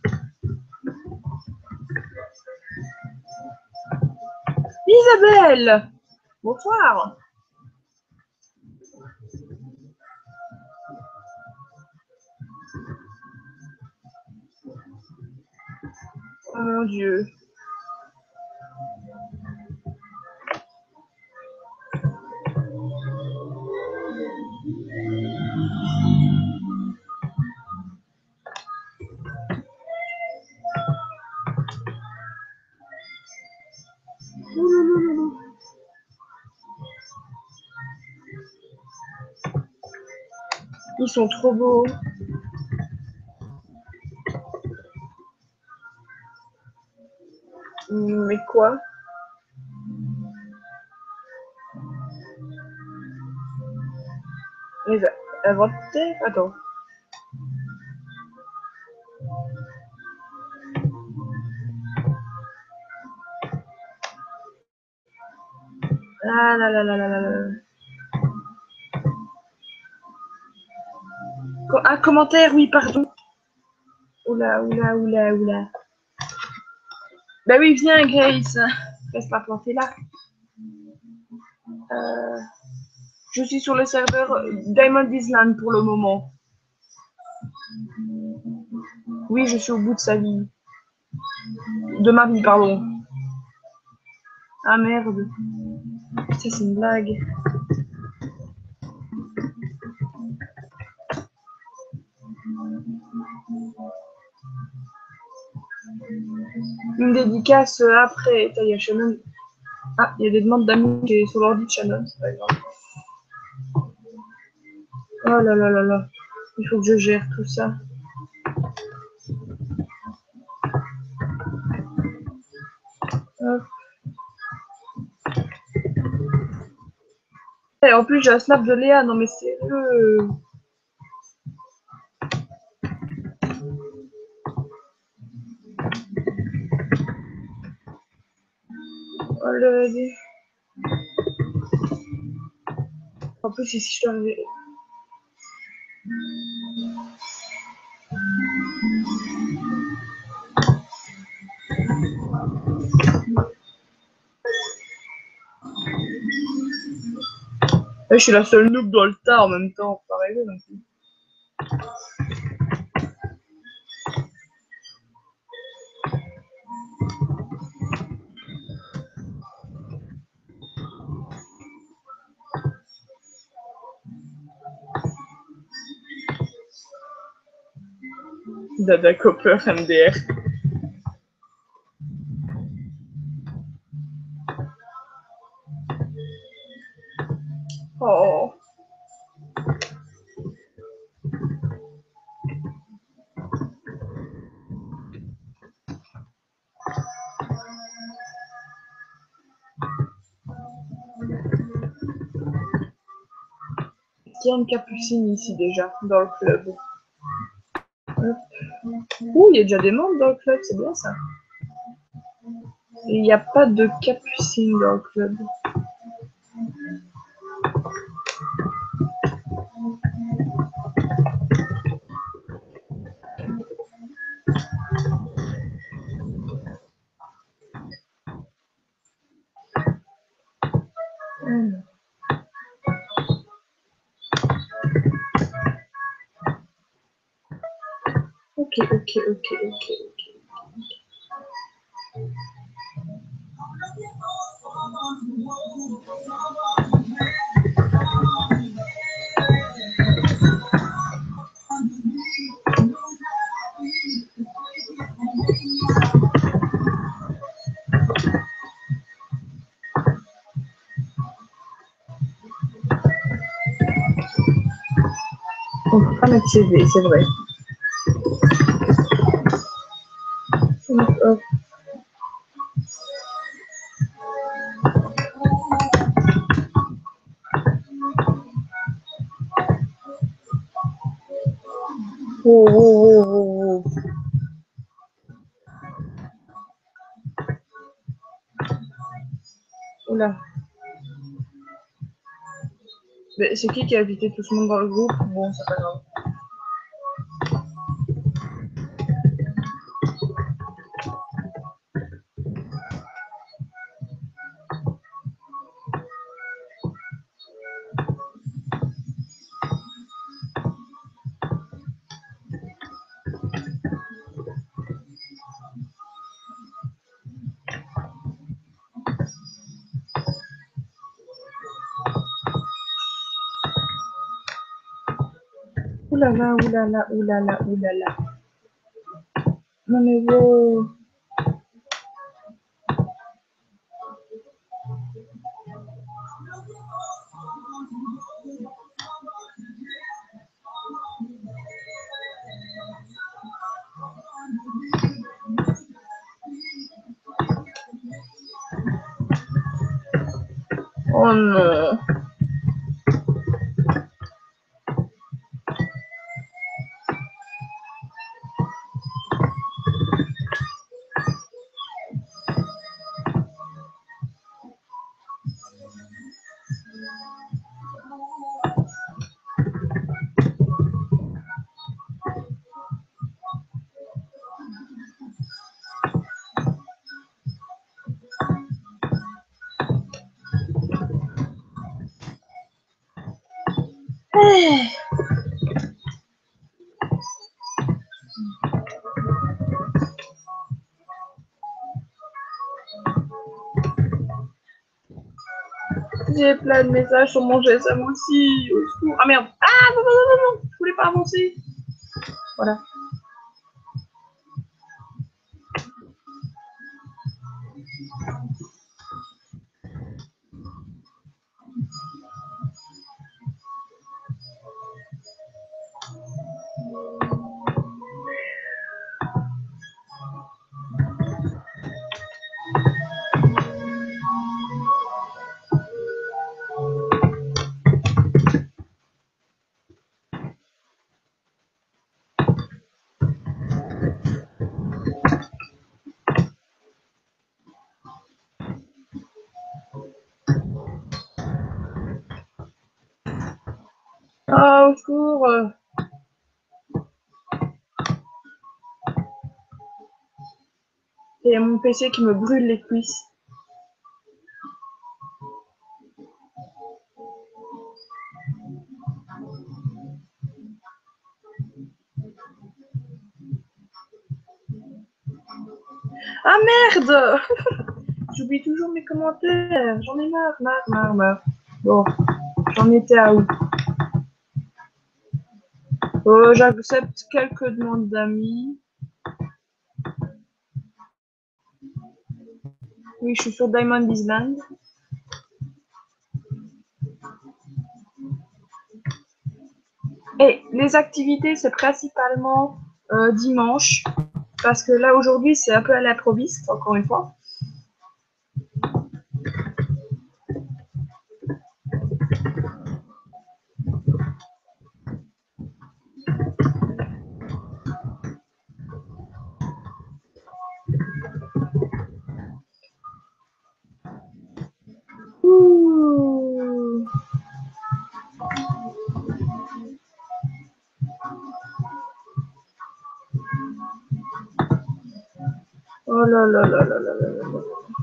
Isabelle! Bonsoir. Oh mon Dieu. Ouh, Ils sont trop beaux. Mais quoi? Les inventer? Attends. Ah là là là là là là. Un commentaire, oui, pardon. Oula, oula, oula, oula. Bah oui, viens, Grace. Reste pas planter là. Je suis sur le serveur Diamond Island pour le moment. Oui, je suis au bout de sa vie. De ma vie, pardon. Ah merde. Ça, c'est une blague. Une dédicace après. Il y a Shannon. Ah, il y a des demandes d'amis qui est sur l'ordi de Shannon, c'est pas grave. Oh là là là là. Il faut que je gère tout ça. Hop. Et en plus, j'ai un snap de Léa. Non mais sérieux. Oh le... En plus, ici, je dois arriver. Je suis la seule noob dans le tas en même temps. Faut pas rêver non plus. Dada Copper MDR. Oh. Il y a une capucine ici déjà, dans le club. Ouh, il y a déjà des membres dans le club, c'est bien ça. Et il n'y a pas de capucine dans le club. Ok, ok, ok, ok, ok. On peut pas mettre CV, c'est vrai. Hop. Oh, oh, oh, oh, oh. Oula. C'est qui a invité tout ce monde dans le groupe? Bon, c'est pas grave. Oulala, oulala, oulala, oulala. Non mais wow. Oh non. J'ai plein de messages sur mon GSM aussi. Au secours. Ah merde. Ah non, non, non, non, non. Je voulais pas avancer. Voilà. Ah, au secours. Et mon PC qui me brûle les cuisses. Ah merde. J'oublie toujours mes commentaires. J'en ai marre. Bon, j'en étais à où? J'accepte quelques demandes d'amis. Oui, je suis sur Diamond Island. Et les activités, c'est principalement dimanche. Parce que là, aujourd'hui, c'est un peu à l'improviste, encore une fois. Ouh. Oh là là là là là là là.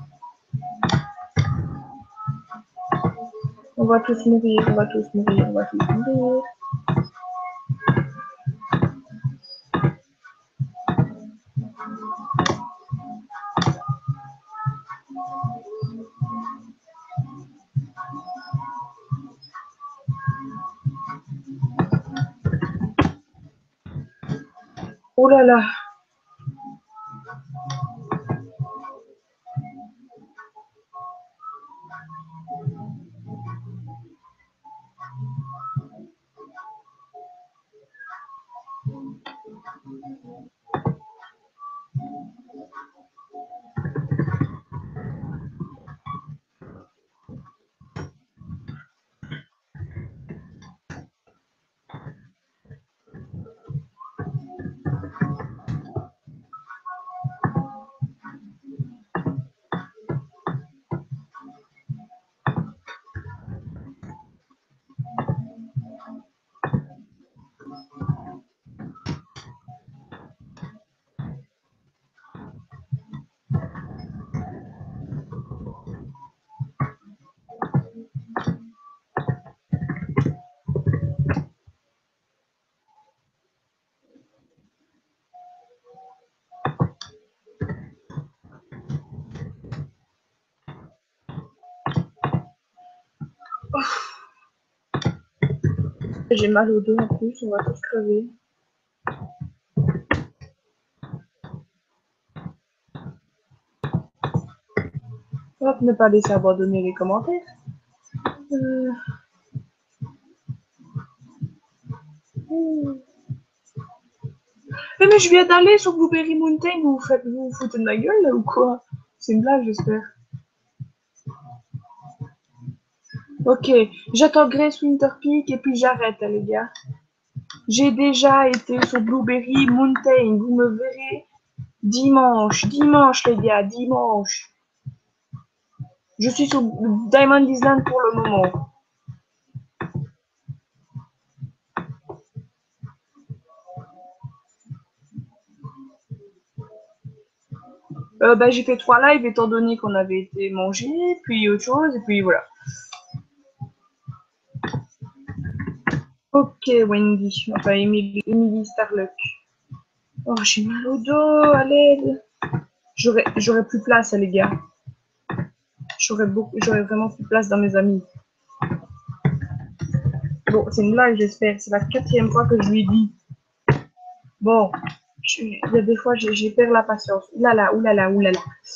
On va tous mourir. Oh là là. J'ai mal au dos en plus, on va tous crever. Hop, ne pas laisser abandonner les commentaires. Euh... Mais je viens d'aller sur Blueberry Mountain, vous vous foutez de ma gueule là ou quoi? C'est une blague, j'espère. Ok, j'attends Grace Winter Peak et puis j'arrête, hein, les gars. J'ai déjà été sur Blueberry Mountain, vous me verrez dimanche, les gars, dimanche. Je suis sur Diamond Island pour le moment. Bah, j'ai fait 3 lives étant donné qu'on avait été manger, puis autre chose, et puis voilà. Ok, Wendy, enfin Emily Starluck. Oh, j'ai mal au dos, à l'aide. J'aurais plus de place, les gars. J'aurais vraiment plus de place dans mes amis. Bon, c'est une blague, j'espère. C'est la 4e fois que je lui dis. Bon, il y a des fois, j'ai perdu la patience. Oulala, oulala, oulala.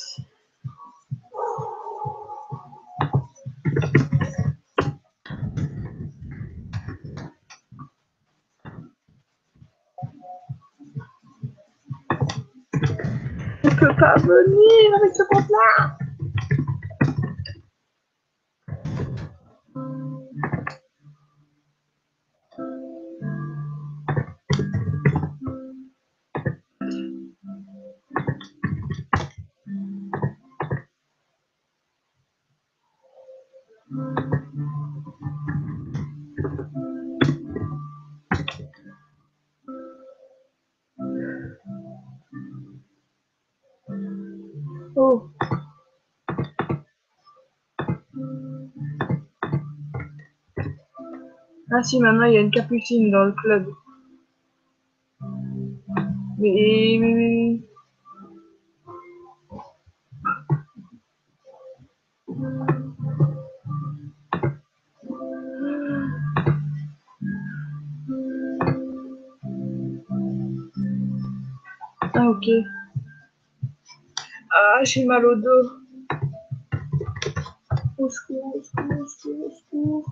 Je peux pas venir avec ce compte-là. Oh. Ah si, maintenant il y a une capucine dans le club. Mais... Ah ok. Ah, j'ai mal au dos. Au secours, au secours, au secours, au secours.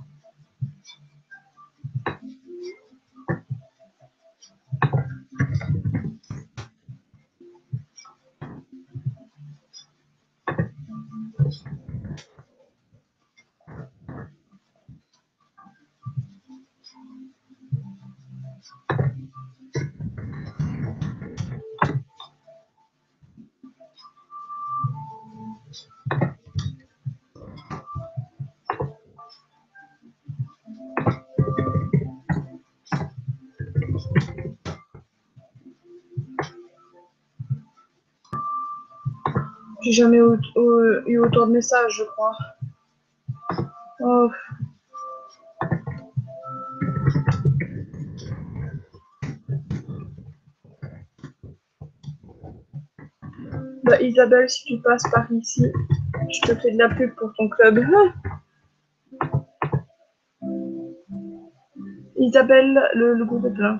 J'ai jamais eu autant de messages, je crois. Oh. Bah, Isabelle, si tu passes par ici, je te fais de la pub pour ton club. Isabelle, le groupe est plein.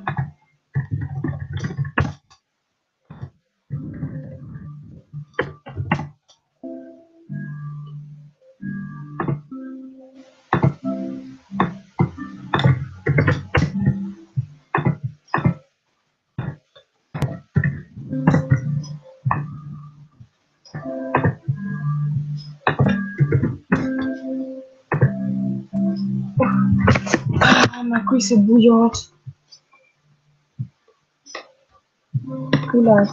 Ah, ma couille, c'est bouillante. Oula,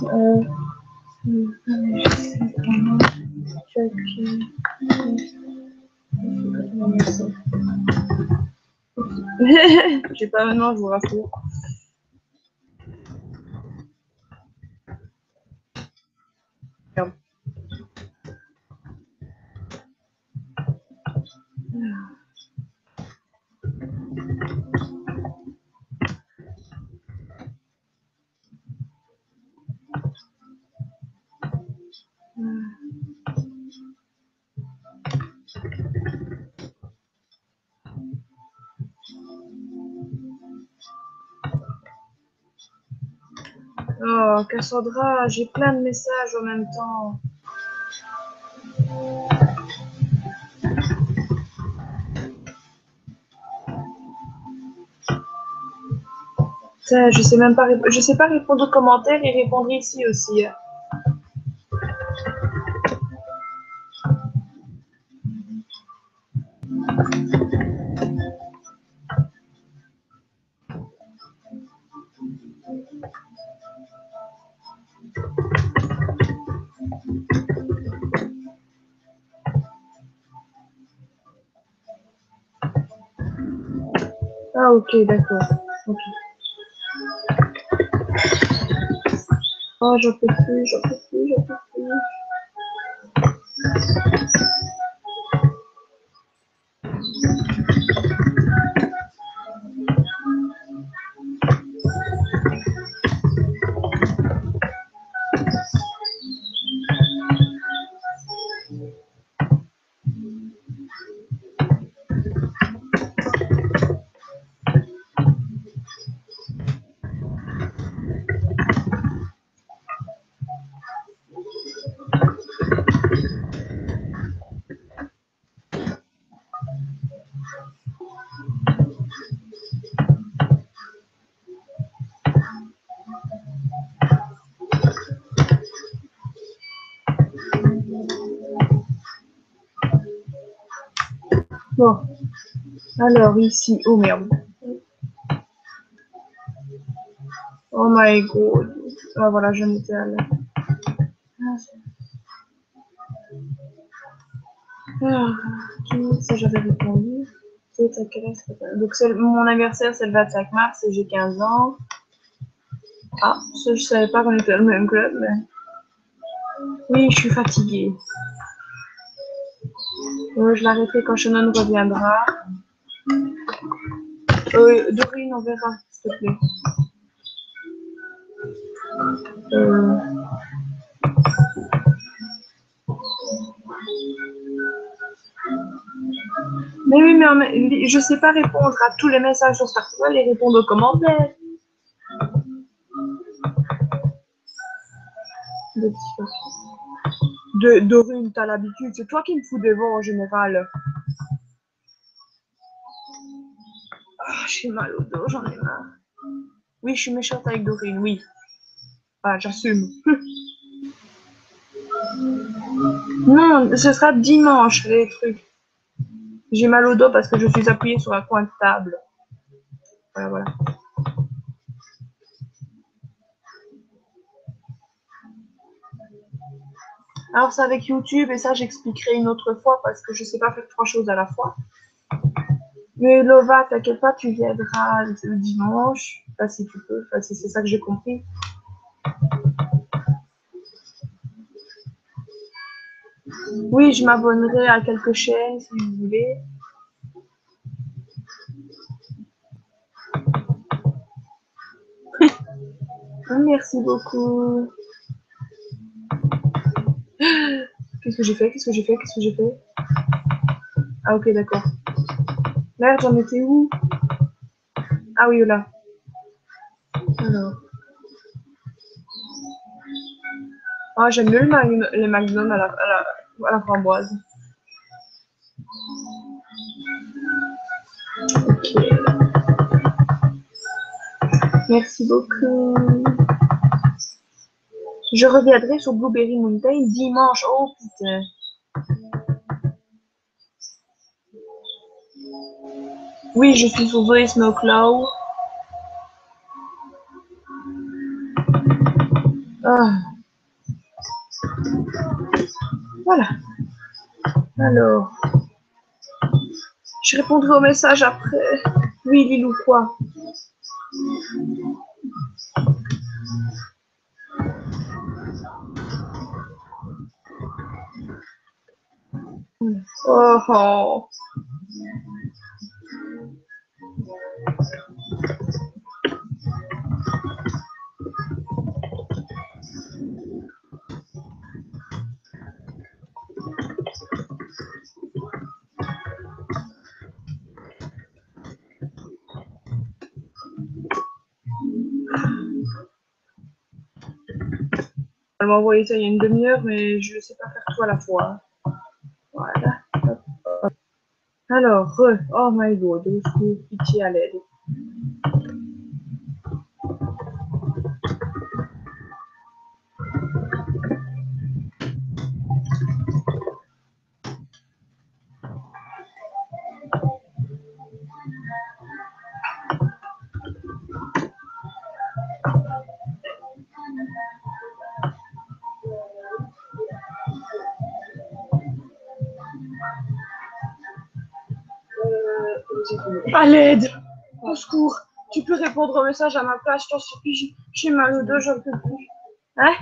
j'ai pas maintenant, je vous rassure. Merde. Oh, Cassandra, j'ai plein de messages en même temps. Putain, je sais même pas, je sais pas répondre aux commentaires et répondre ici aussi. Ah ok, d'accord. Ok. Oh, j'en peux plus, j'en peux plus, j'en peux plus. Bon, alors ici, oh merde. Oh my god. Ah voilà, je m'étais à là. Ah, ok, ça j'avais répondu. C'est à quelle heure? Donc mon anniversaire c'est le 25 mars et j'ai 15 ans. Ah, ça je savais pas qu'on était dans le même club, mais... Oui, je suis fatiguée. Je l'arrêterai quand Shannon reviendra. Dorine, on verra, s'il te plaît. Mais oui, mais je sais pas répondre à tous les messages sur Startwell et répondre aux commentaires. Dorine, t'as l'habitude, c'est toi qui me fous devant en général. Ah, j'ai mal au dos, j'en ai marre. Oui, je suis méchante avec Dorine, oui. Ah, j'assume. Non, ce sera dimanche, les trucs. J'ai mal au dos parce que je suis appuyée sur un coin de table. Voilà, voilà. Alors, c'est avec YouTube et ça, j'expliquerai une autre fois parce que je sais pas faire trois choses à la fois. Mais Lova, t'inquiète pas, tu viendras le dimanche. Enfin, si tu peux. Enfin, si c'est ça que j'ai compris. Oui, je m'abonnerai à quelques chaînes si vous voulez. Merci beaucoup. Qu'est-ce que j'ai fait? Qu'est-ce que j'ai fait? Qu'est-ce que j'ai fait? Ah ok, d'accord. Merde, j'en étais où? Ah oui, là. Alors. Ah, j'aime mieux les Magnum à la framboise. Ok. Merci beaucoup. Je reviendrai sur Blueberry Mountain dimanche. Oh putain. Oui, je suis sur Zoé Snowclaw. Ah. Voilà. Alors. Je répondrai au message après. Oui, Lilou, quoi? Oh, oh. Elle m'a envoyé ça il y a une demi-heure, mais je ne sais pas faire tout à la fois. Voilà. Alors, oh my god, au secours, pitié à l'aide. À l'aide! Au secours! Tu peux répondre au message à ma place, je t'en supplie, j'ai mal au dos, j'en peux plus. Hein?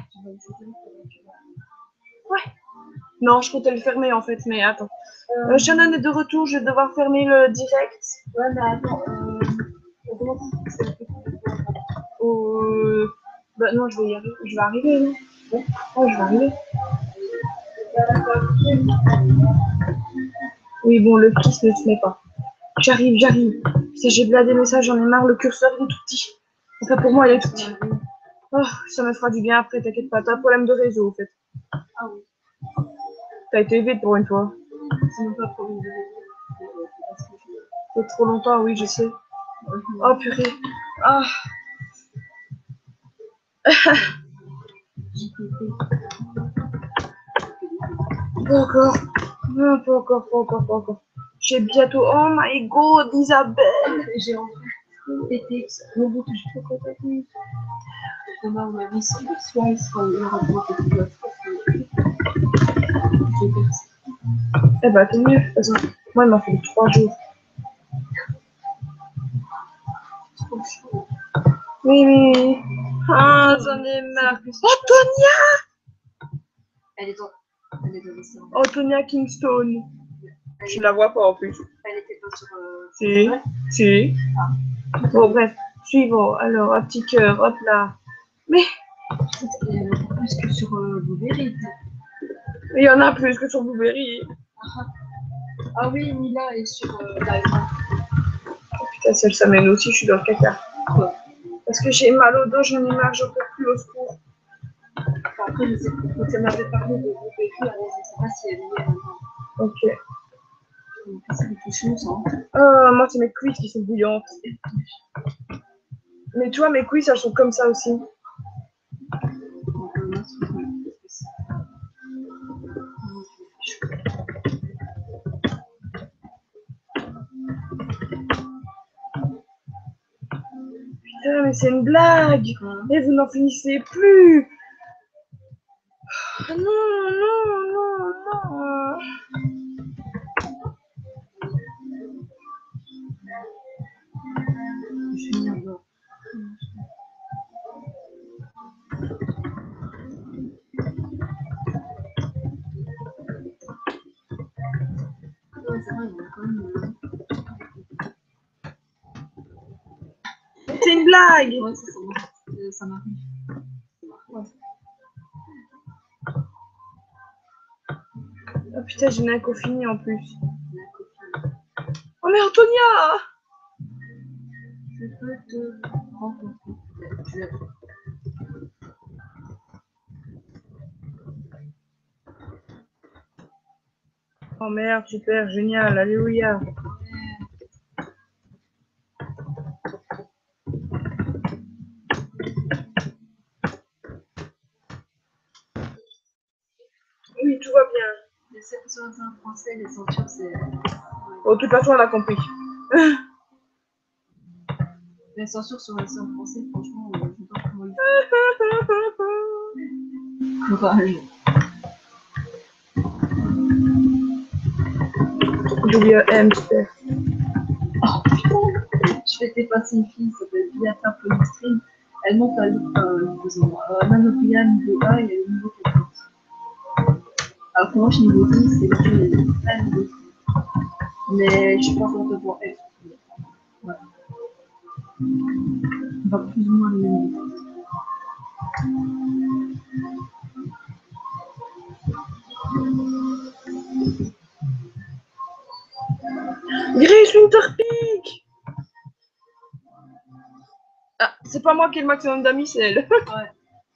Ouais. Non, je comptais le fermer en fait, mais attends. Shannon est de retour, je vais devoir fermer le direct. Ouais, mais attends, comment c'est Bah non, je vais y arriver. Je vais arriver, non? Ouais, je vais arriver. Oui, bon, le kiss ne se met pas. J'arrive, j'arrive. Si j'ai bladé des messages, j'en ai marre, le curseur il est tout petit. Enfin, pour moi, il est tout petit. Oh, ça me fera du bien après, t'inquiète pas. T'as un problème de réseau, en fait. Ah oui. T'as été vite pour une fois. C'est même pas un problème de réseau. C'est trop longtemps, oui, je sais. Oh, purée. Ah. Pas encore. Non, pas encore, pas encore, pas encore. J'ai bientôt. Oh my god, Isabelle! J'ai envie de péter. Mais bon, je peux pas péter. Demain, on m'a mis sur le soir, il sera le rapport que tu dois faire. Eh bah, tant mieux. De toute façon, moi, il m'a fallu 3 jours. Trop chaud. Oui, oui, oui. Ah, j'en ai marre. Oh, Tonya! Elle est dans le restaurant. Oh, Tonya Kingston. Je la vois pas en plus. Elle était pas sur. Si, Ouais. si. Bon, bref. Suivant. Alors, un petit cœur, hop là. Mais Plus que sur Blueberry. il y en a plus que sur Blueberry. Ah oui, Mila est sur Diamond. Oh, putain, celle ça mène aussi, je suis dans le caca. Quoi? Parce que j'ai mal au dos, j'en ai marre, j'en peux plus, au secours. Après, je sais pas, quand elle m'avait parlé de Blueberry, alors je sais pas si elle y est maintenant. Ok. Donc, c'est quelque chose, hein. Moi, c'est mes cuisses qui sont bouillantes. Mais tu vois, mes cuisses, elles sont comme ça aussi. Donc, là, c'est cool. Putain, mais c'est une blague. Et vous n'en finissez plus. Non, non, non, non. Je vais venir voir. Ouais, c'est vrai, il y en a quand même. C'est une blague. Ouais, c'est ça. Ça m'arrive. Ouais. Oh putain, j'ai un fini en plus. Oh mais Antonia! Je peux te rencontrer. Oh merde, super, génial, alléluia. Oui, tout va bien. Les sur un français, les ceintures, c'est. Oh, de toute façon, elle a compris. Les ceintures sur un français, franchement, je sais pas comment ils font. Courage. J'ai un M, super. Oh putain! Je fais passer une fille, ça s'appelle Biata Polystream. Elle monte à Manopia niveau A et elle est niveau 14. Alors que moi, je suis niveau 10, c'est là que j'ai plein de niveau. Mais je suis pas encore devant F. Ouais. On va plus ou moins le même niveau. Grace Winterpeak! Ah, c'est pas moi qui ai le maximum d'amis, c'est elle. Ouais.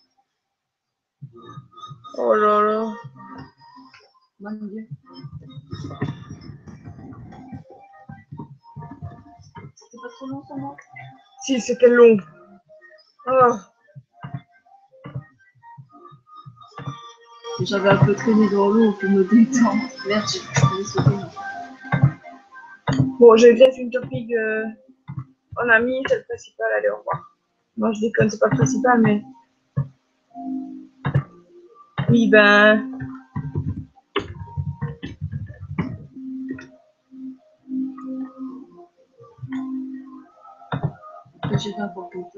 Oh là là. Mon Dieu. C'était pas trop long, ça, moi? Si, c'était long. Oh. J'avais un peu traîné dans l'eau pour me détendre. Merde, j'ai failli sauter. Bon, j'ai Grace Winterpeak en ami, c'est le principal, allez, au revoir. Moi, je déconne, c'est pas le principal, mais... Oui, ben... j'étais importante.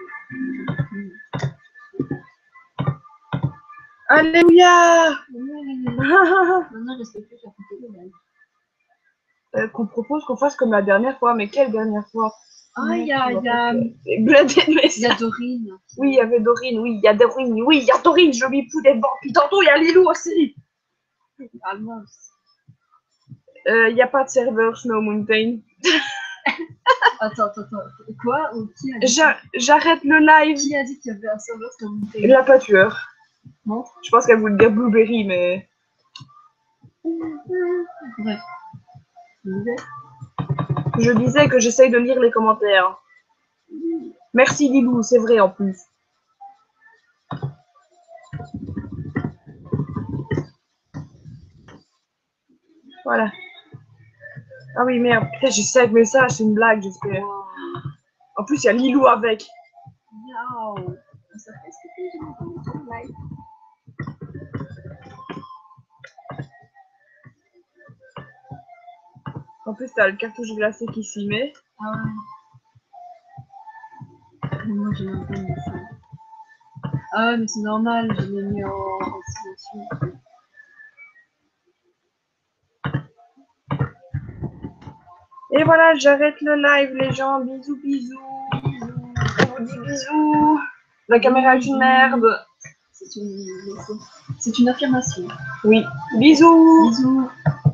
Alléluia. Maintenant, je respecte plus la photo de Qu'on propose qu'on fasse comme la dernière fois, mais quelle dernière fois? Ah, il y a Dorine. Oui, il y avait Dorine, oui, il y a Dorine, oui, il y a Dorine, je lui fous des bancs. Puis tantôt, il y a Lilou aussi. Ah mince. Il n'y a pas de serveur Snow Mountain. Attends. Quoi? Ou qui a dit J'arrête le live. Qui a dit qu'il y avait un serveur sur Mountain? La pâtueur. Non. Je pense qu'elle voulait dire Blueberry, mais... Bref. Je disais que j'essaye de lire les commentaires. Merci Lilou, c'est vrai en plus. Voilà. Ah oui, merde. Putain, j'ai 5 messages, c'est une blague, j'espère. Wow. En plus, il y a Lilou avec. Wow. Ça fait ce que j'ai entendu live. En plus, t'as le cartouche glacé qui s'y met. Ah ouais. Moi, j'ai même pas mis ça. Ah ouais, mais c'est normal, je l'ai mis en situation. Et voilà, j'arrête le live, les gens. Bisous, bisous. On vous dit bisous. La caméra est une merde. C'est une affirmation. Oui. Bisous. Bisous.